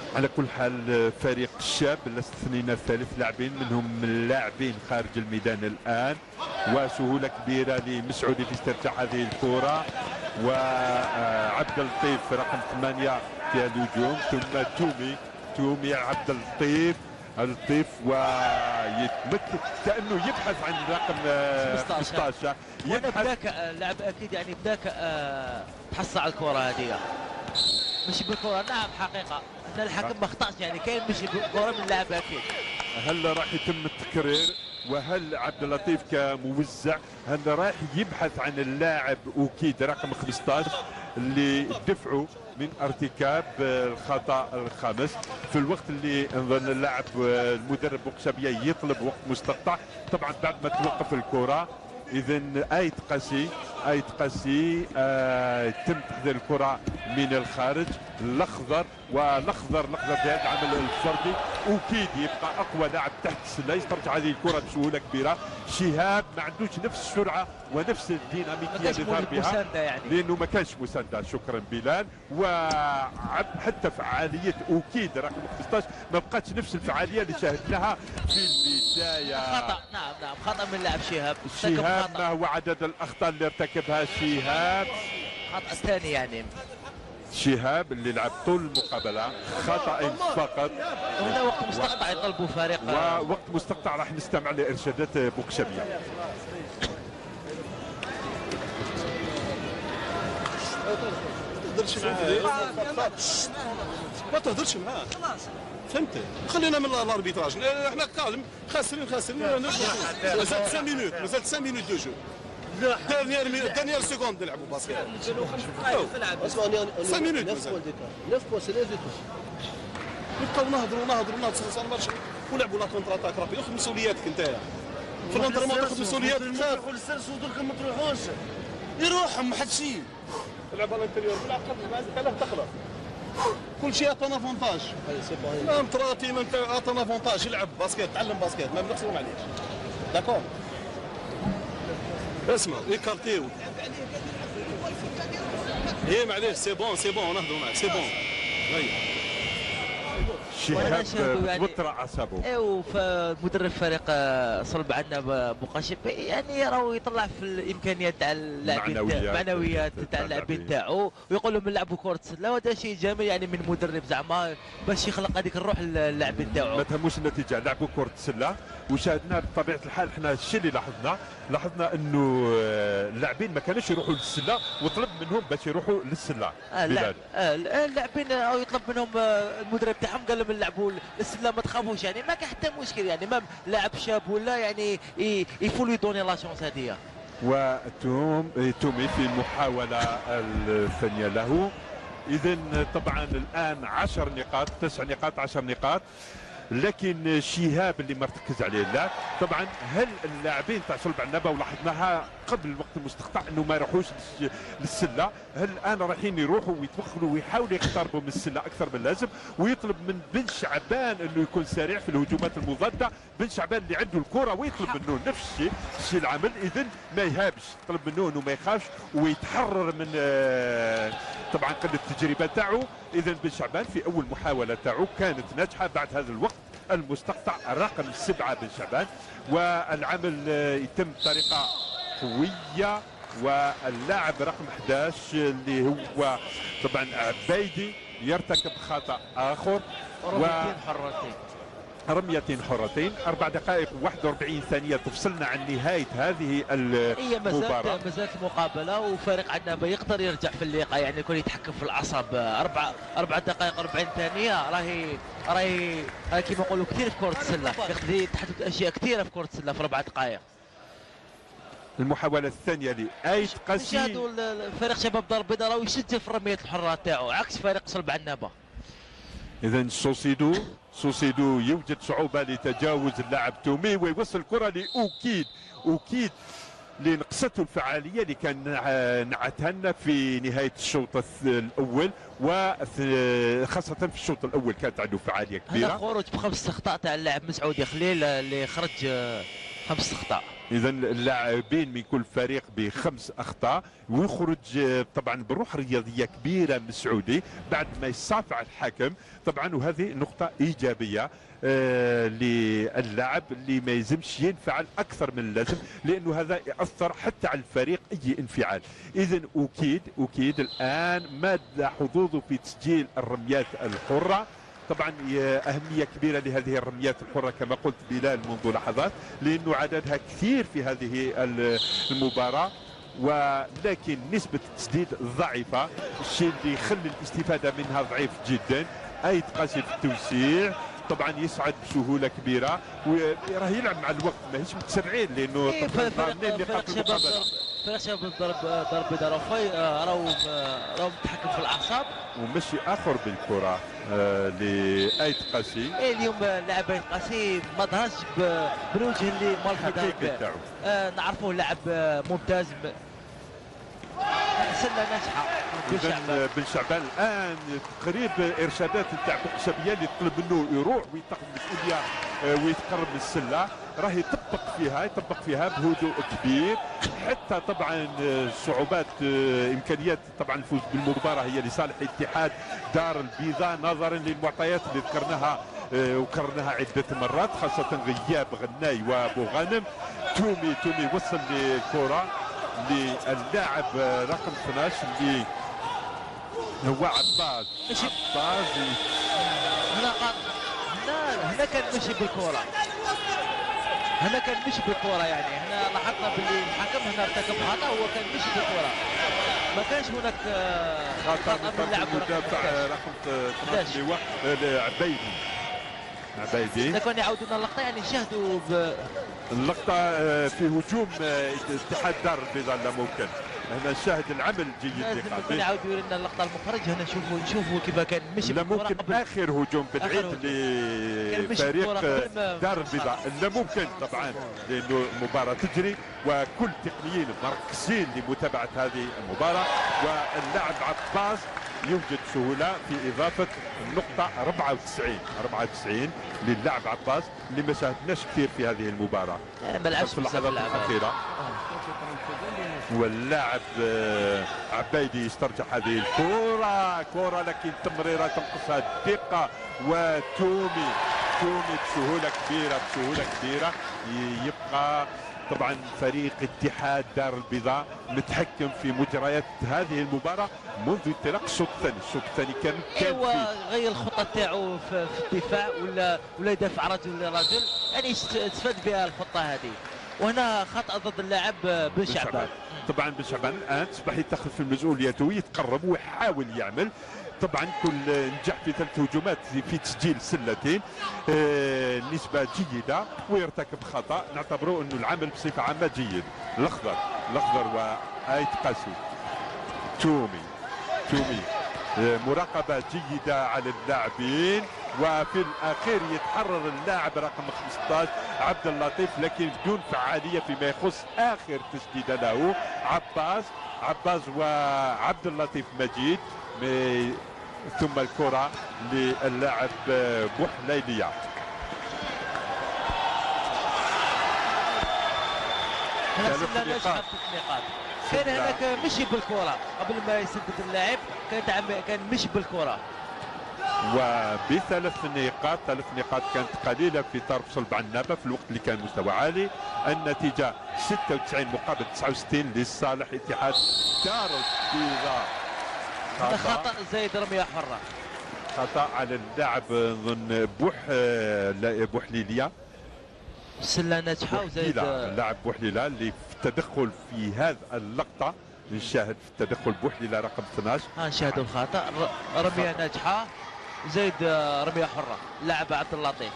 على كل حال فريق الشاب اللي استثنينا ثلاث لاعبين منهم اللاعبين خارج الميدان الان، وسهوله كبيره لمسعودي في استرجاع هذه الكره، وعبد اللطيف رقم ثمانيه في الهجوم، ثم تومي تومي عبد اللطيف اللطيف ويتمكن كانه يبحث عن رقم خمسطاش. يبحث اللاعب اكيد يعني بداك تحصل على الكره هذه مش بالكره. نعم حقيقه ان الحكم ما اخطاش، يعني كاين مش بالكره من اللاعب اكيد. هل راح يتم التكرير؟ وهل عبد اللطيف كموزع هل راح يبحث عن اللاعب اوكيد رقم خمسطاش اللي دفعوا من ارتكاب الخطا الخامس في الوقت اللي نظن اللاعب المدرب بوقشابيه يطلب وقت مستقطع طبعا بعد ما توقف الكره. اذا ايت قاسي ايت قاسي آه تم تحضير الكره من الخارج. الاخضر والاخضر الاخضر في هذا العمل الفردي اكيد يبقى اقوى لاعب تحت السله، يسترجع هذه الكره بسهوله كبيره. شهاب ما عندوش نفس السرعه ونفس الديناميكيه اللي ظهر بها يعني. لانه ما كانش مسانده. شكرا بلال. وحتى فعاليه اكيد رقم خمسطاش ما بقاتش نفس الفعاليه اللي شاهدناها في البدايه. خطا نعم نعم خطا من لاعب شهاب. شهاب ما هو عدد الاخطاء اللي ارتكبها شهاب؟ خطا ثاني يعني شهاب اللي لعب طول المقابله خطأ فقط. وهنا وقت مستقطع يطلبوا فريق ووقت مستقطع راح نستمع لارشادات بوقشابيه. ما تهدرش معاه ما تهدرش معاه فهمتي. خلينا من الاربيتراج احنا كالم خاسرين خاسرين مازال خمسة مينوت مازال خمسة مينوت دو جو. دانيير دانيير سكوند نلعبوا باسكيت خمسة مينوت مازال نبقاو نهضروا نهضروا نهضروا مارش ونلعبوا لا كونتر اتاك رابيد. خذ مسؤولياتك انت في الانترمون تاخذ مسؤولياتك. تروحوا للسيرس ودولكم ما تروحوش يروحهم ما حد شيء. العب على الانتريور بالعقل خلاه تخلص كل شيء عطانا افونتاج. ما متراتي ما عطانا افونتاج. يلعب باسكيت تعلم باسكيت ما بنخسروا معليش. داكور اسمع ايكارتيو ايه معليش سي بون سي بون نهضروا معاك سي بون. شهاب توتر اعصابه. ايوا فمدرب فريق صلب عندنا بوقشابيه يعني راهو يطلع في الامكانيات تاع اللاعبين المعنويات تاع اللاعبين تاعو ويقول لهم نلعبوا كره السله. وهذا شيء جميل يعني من مدرب زعما باش يخلق هذيك الروح للاعبين تاعو. ما تهموش النتيجه لعبوا كره السله وشاهدنا بطبيعه الحال. احنا الشيء اللي لاحظنا لاحظنا انه اللاعبين ما كانوش يروحوا للسله وطلب منهم باش يروحوا للسله. بلال اللاعبين او يطلب منهم المدرب تاعهم قال لهم نلعبوا للسله ما تخافوش يعني ما كان حتى مشكل يعني ما لاعب شاب ولا يعني يفولو يدوني لا شونس هذه. وتوم تومي في المحاوله الثانيه له. اذا طبعا الان عشر نقاط تسع نقاط عشر نقاط. لكن شهاب اللي مرتكز عليه اللاعب طبعا هل اللاعبين تاع صلب عنابه ولاحظناها قبل الوقت المستقطع انه ما يروحوش للسله، هل الان رايحين يروحوا ويتوخلوا ويحاولوا يقتربوا من السله اكثر من اللازم ويطلب من بن شعبان انه يكون سريع في الهجومات المضاده. بن شعبان اللي عنده الكره ويطلب منه نفس الشيء الشيء العمل. اذا ما يهابش طلب منه انه ما يخافش ويتحرر من طبعا قله التجربه تاعو. اذا بن شعبان في اول محاوله تاعو كانت ناجحه بعد هذا الوقت المستقطع رقم سبعه بن شعبان. والعمل يتم بطريقه قويه. واللاعب رقم احد عشر اللي هو طبعا عبيدي يرتكب خطا اخر. رميتين حرتين رميتين حرتين. اربع دقائق وواحد واربعين ثانيه تفصلنا عن نهايه هذه المباراه. هي مازالت المقابله وفريق عنابه يقدر يرجع في اللقاء يعني يكون يتحكم في الاعصاب. اربع اربع دقائق واربعين ثانيه راهي راهي كيما نقولوا كثير في كره السله. يقدر يتحدث اشياء كثيره في كره السله في اربع دقائق. المحاولة الثانية لآيت قاسي. نشاهدوا فريق شباب دار البيضاء راهو يسجل في الرميات الحرة تاعو عكس فريق صلب عنابة. إذا سوسيدو سوسيدو يوجد صعوبة لتجاوز اللاعب تومي ويوصل الكرة لأوكيد. أوكيد اللي نقصته الفعالية اللي كان نعتها لنا في نهاية الشوط الأول وخاصة في الشوط الأول كانت عنده فعالية كبيرة. هذا خروج بخمس أخطاء تاع اللاعب مسعودي خليل اللي خرج خمس أخطاء. اذا اللاعبين من كل فريق بخمس اخطاء، ويخرج طبعا بروح رياضيه كبيره من السعودي بعد ما يصافع الحكم طبعا، وهذه نقطه ايجابيه آه للاعب اللي ما يلزمش ينفعل اكثر من اللازم، لانه هذا ياثر حتى على الفريق اي انفعال. اذا اكيد اكيد الان ماذا حظوظه في تسجيل الرميات الحره. طبعا أهمية كبيرة لهذه الرميات الحرة كما قلت بلال منذ لحظات، لأنه عددها كثير في هذه المباراة، ولكن نسبة التسديد ضعيفة، الشيء اللي يخلي الاستفادة منها ضعيف جدا. أي تقاسي في التوسيع طبعا يصعد بسهولة كبيرة، وراه يلعب مع الوقت ماهيش متسرعين، لأنه إيه فريق شباب فريق شباب ضرب ضرب بيضاء راهو راهو متحكم في الأعصاب، ومشي آخر بالكرة آه لآيت قاسي. إيه اليوم لاعب آيت قاسي ما ظهرش بالوجه اللي مال تاعو. آه نعرفوه لاعب ممتاز، سله ناجحه. بن شعبان بن شعبان الان تقريب ارشادات تاع بوقشابيه اللي طلب منه يروح ويتخذ مسؤوليه ويتقرب من السله، راه يطبق فيها يطبق فيها بهدوء كبير، حتى طبعا صعوبات امكانيات طبعا الفوز بالمباراه هي لصالح اتحاد دار البيضاء نظرا للمعطيات اللي ذكرناها وكررناها عده مرات، خاصه غياب غناي وابو غانم. تومي تومي وصل للكره للاعب رقم اثناش اللي هو عباس. عباس هنا هنا هنا كان مشي بالكره، هنا كان مشي بالكره، يعني هنا لاحظنا باللي الحكم هنا ارتكب خطا، هو كان مشي بالكره، ما كانش هناك خطا من اللاعب رقم اثناش اللي هو عبيدي. عبيدي اذا كانوا يعاودوا لنا اللقطه يعني نشاهدوا اللقطه في هجوم اتحاد دار البيضاء لا ممكن. هنا نشاهد العمل جيد لقاعدين يعاودوا لنا اللقطه المخرج، هنا نشوفوا نشوفوا كيف كان مشي لا ممكن اخر هجوم بالعيد لفريق دار البيضاء لا ممكن طبعا، لانه المباراه تجري وكل التقنيين مركزين لمتابعه هذه المباراه، واللاعب عباس يوجد سهوله في اضافه النقطه أربعة وتسعين أربعة وتسعين للاعب عباس اللي ما شاهدناش كثير في هذه المباراه. ما لعبش في اللحظات الاخيره، واللاعب عبيدي يسترجع هذه الكره كره لكن تمريره تنقصها الدقه، وتومي تومي بسهوله كبيره بسهوله كبيره يبقى طبعا فريق اتحاد دار البيضاء متحكم في مجريات هذه المباراه منذ انطلاق الشوط الثاني. الشوط الثاني كان كان ايوا غير الخطه تاعو في, في الدفاع ولا ولا يدافع رجل لرجل، يعني استفاد بها الخطه هذه. وهنا خطا ضد اللاعب بن شعبان. طبعا بن شعبان الان اصبح يتخذ في مسؤوليته ويتقرب ويحاول يعمل. طبعا كل نجح في ثلاث هجومات في تسجيل سلتين، آه نسبة جيدة، ويرتكب خطأ نعتبره انه العمل بصفة عامة جيد. الاخضر الاخضر وآيت قاسي. تومي تومي آه مراقبة جيدة على اللاعبين، وفي الاخير يتحرر اللاعب رقم خمسة عشر عبد اللطيف، لكن بدون فعالية فيما يخص اخر تسديدة له عباس عباس وعبد اللطيف مجيد. ثم الكرة للاعب بوحليلية. ثلاث نقاط. كان هناك مشي بالكرة قبل ما يسدد اللاعب، كان كان مشي بالكرة. وبثلاث نقاط ثلاث نقاط كانت قليلة في طرف صلب عنابة في الوقت اللي كان مستوى عالي. النتيجة ستة وتسعين مقابل تسعة وستين لصالح اتحاد دار البيضاء. هذا خطأ زايد رمية حرة. خطأ على اللاعب نظن بوح بوحليلية. سلة ناجحة وزايد اللاعب بوحليلة اللي في التدخل في هذه اللقطة. نشاهد في التدخل بوحليلة رقم اثناش. ها نشاهدوا الخطأ، رمية ناجحة وزايد رمية حرة لاعب عبد اللطيف.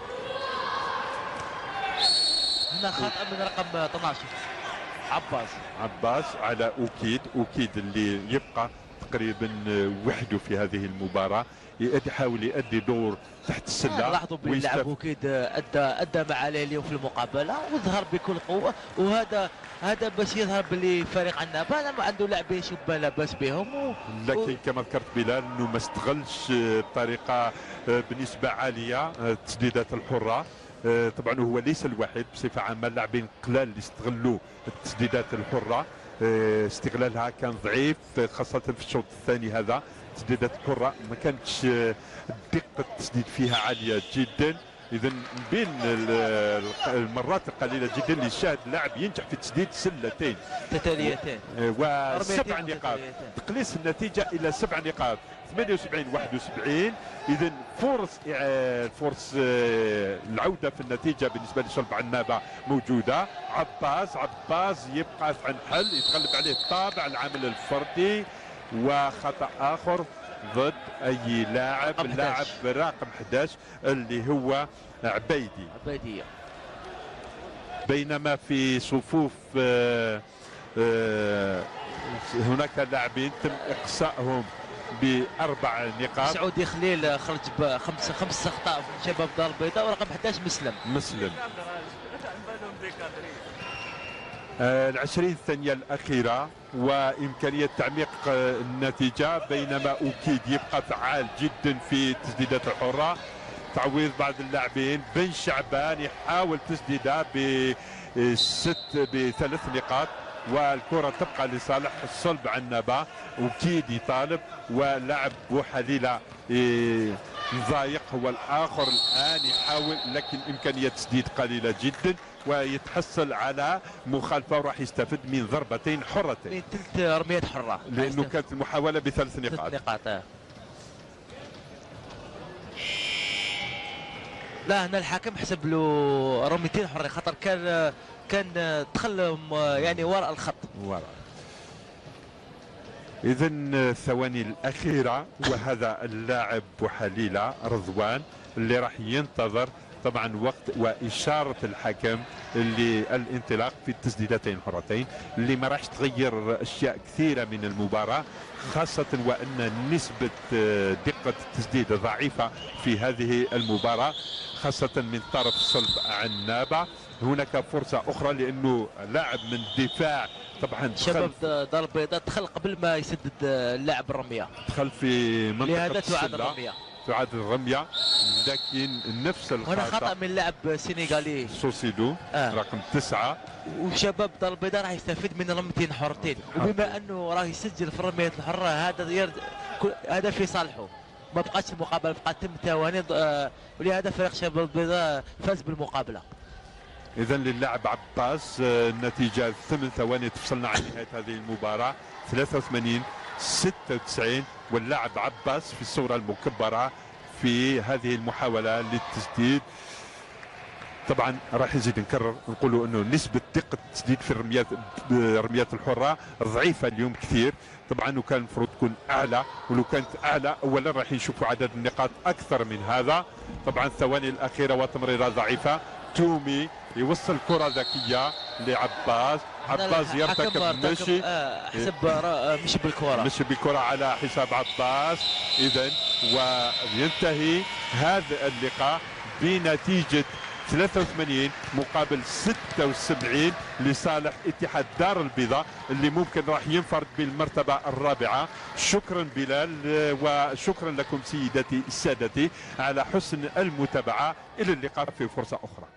هنا خطأ من رقم اثناش عباس. عباس على أوكيد أوكيد اللي يبقى تقريبا وحده في هذه المباراة، يحاول يؤدي دور تحت السلة. لاحظوا بلي اللاعب أكيد أدى أدى ما عليه اليوم في المقابلة وظهر بكل قوة، وهذا هذا باش يظهر بلي فريق عنابة ما عنده لاعبين شبان لاباس بهم و... لكن و... كما ذكرت بلال انه ما استغلش بطريقة بنسبة عالية التسديدات الحرة. طبعا هو ليس الوحيد، بصفه عامه اللاعبين قلال اللي استغلوا التسديدات الحره، استغلالها كان ضعيف خاصه في الشوط الثاني. هذا التسديدات الحره ما كانتش دقه التسديد فيها عاليه جدا. اذا بين المرات القليله جدا اللي شاهد اللاعب ينجح في تسديد سلتين تتاليتين وسبع نقاط، تقليص النتيجه الى سبع نقاط، ثمانية وسبعين واحد وسبعين. اذا فرص فرص العوده في النتيجه بالنسبه لشلب عنابه موجوده. عباس عباس يبقى عن حل، يتغلب عليه طابع العامل الفردي، وخطا اخر ضد اي لاعب، اللاعب رقم أحد عشر اللي هو عبيدي عبيدية. بينما في صفوف آآ آآ هناك لاعبين تم اقصائهم باربع نقاط. سعودي خليل خرج بخمس خمس اخطاء من شباب دار البيضاء، ورقم أحد عشر مسلم مسلم آه العشرين ثانية الأخيرة وإمكانية تعميق آه النتيجة، بينما أوكيد يبقى فعال جدا في التسديدات الحرة. تعويض بعض اللاعبين، بن شعبان يحاول تسديدها بست بثلاث نقاط، والكرة تبقى لصالح الصلب عنابة. أوكيد يطالب، ولاعب بوحليلة يضايق هو الآخر الآن يحاول، لكن إمكانية تسديد قليلة جدا، ويتحصل على مخالفة وراح يستفد من ضربتين حرتين، من ثلاث رميات حرة، لأنه كانت المحاولة بثلاث نقاط. ثلاث نقاط. لا هنا الحكم حسب له رميتين حرة، خاطر كان كان دخل يعني وراء الخط. وراء. إذا الثواني الأخيرة، وهذا اللاعب بوحليلة رضوان اللي راح ينتظر طبعا وقت وإشارة الحكم للانطلاق في التسديدتين الحرتين، اللي ما راح تغير أشياء كثيرة من المباراة، خاصة وأن نسبة دقة التسديد ضعيفة في هذه المباراة، خاصة من طرف صلب عنابة. هناك فرصة أخرى لأنه لاعب من الدفاع طبعا شباب دار البيضاء دخل قبل ما يسدد اللاعب الرمية، دخل في منطقة لهذا تعاد الرمية تعاد الرمية، لكن نفس الخطأ هنا خطأ من لاعب سينيغالي سوسيدو آه. رقم تسعة. وشباب دار البيضاء راح يستفيد من رميتين حرتين، وبما انه راه يسجل في الرميات الحرة هذا يرد... هذا في صالحه، ما بقاش المقابلة، بقى تم ثواني آه، ولهذا فريق شباب البيضاء فاز بالمقابلة. إذا للاعب عباس النتيجة ثمان ثواني تفصلنا عن نهاية هذه المباراة، ثلاثة وثمانين ستة وتسعين، واللاعب عباس في الصورة المكبرة في هذه المحاولة للتسديد. طبعا راح نزيد نكرر نقولوا انه نسبة دقة التسديد في الرميات الرميات الحرة ضعيفة اليوم كثير، طبعا وكان المفروض تكون اعلى، ولو كانت اعلى اولا راح نشوفوا عدد النقاط اكثر من هذا. طبعا الثواني الاخيرة وتمريرة ضعيفة، تومي يوصل كرة ذكية لعباس، عباس يرتكب مشي آه حسب مشي بالكرة مشي بالكرة على حساب عباس. إذا وينتهي هذا اللقاء بنتيجة ثلاثة وثمانين مقابل ستة وسبعين لصالح اتحاد دار البيضاء، اللي ممكن راح ينفرد بالمرتبة الرابعة. شكرا بلال، وشكرا لكم سيداتي سادتي على حسن المتابعة. إلى اللقاء في فرصة أخرى.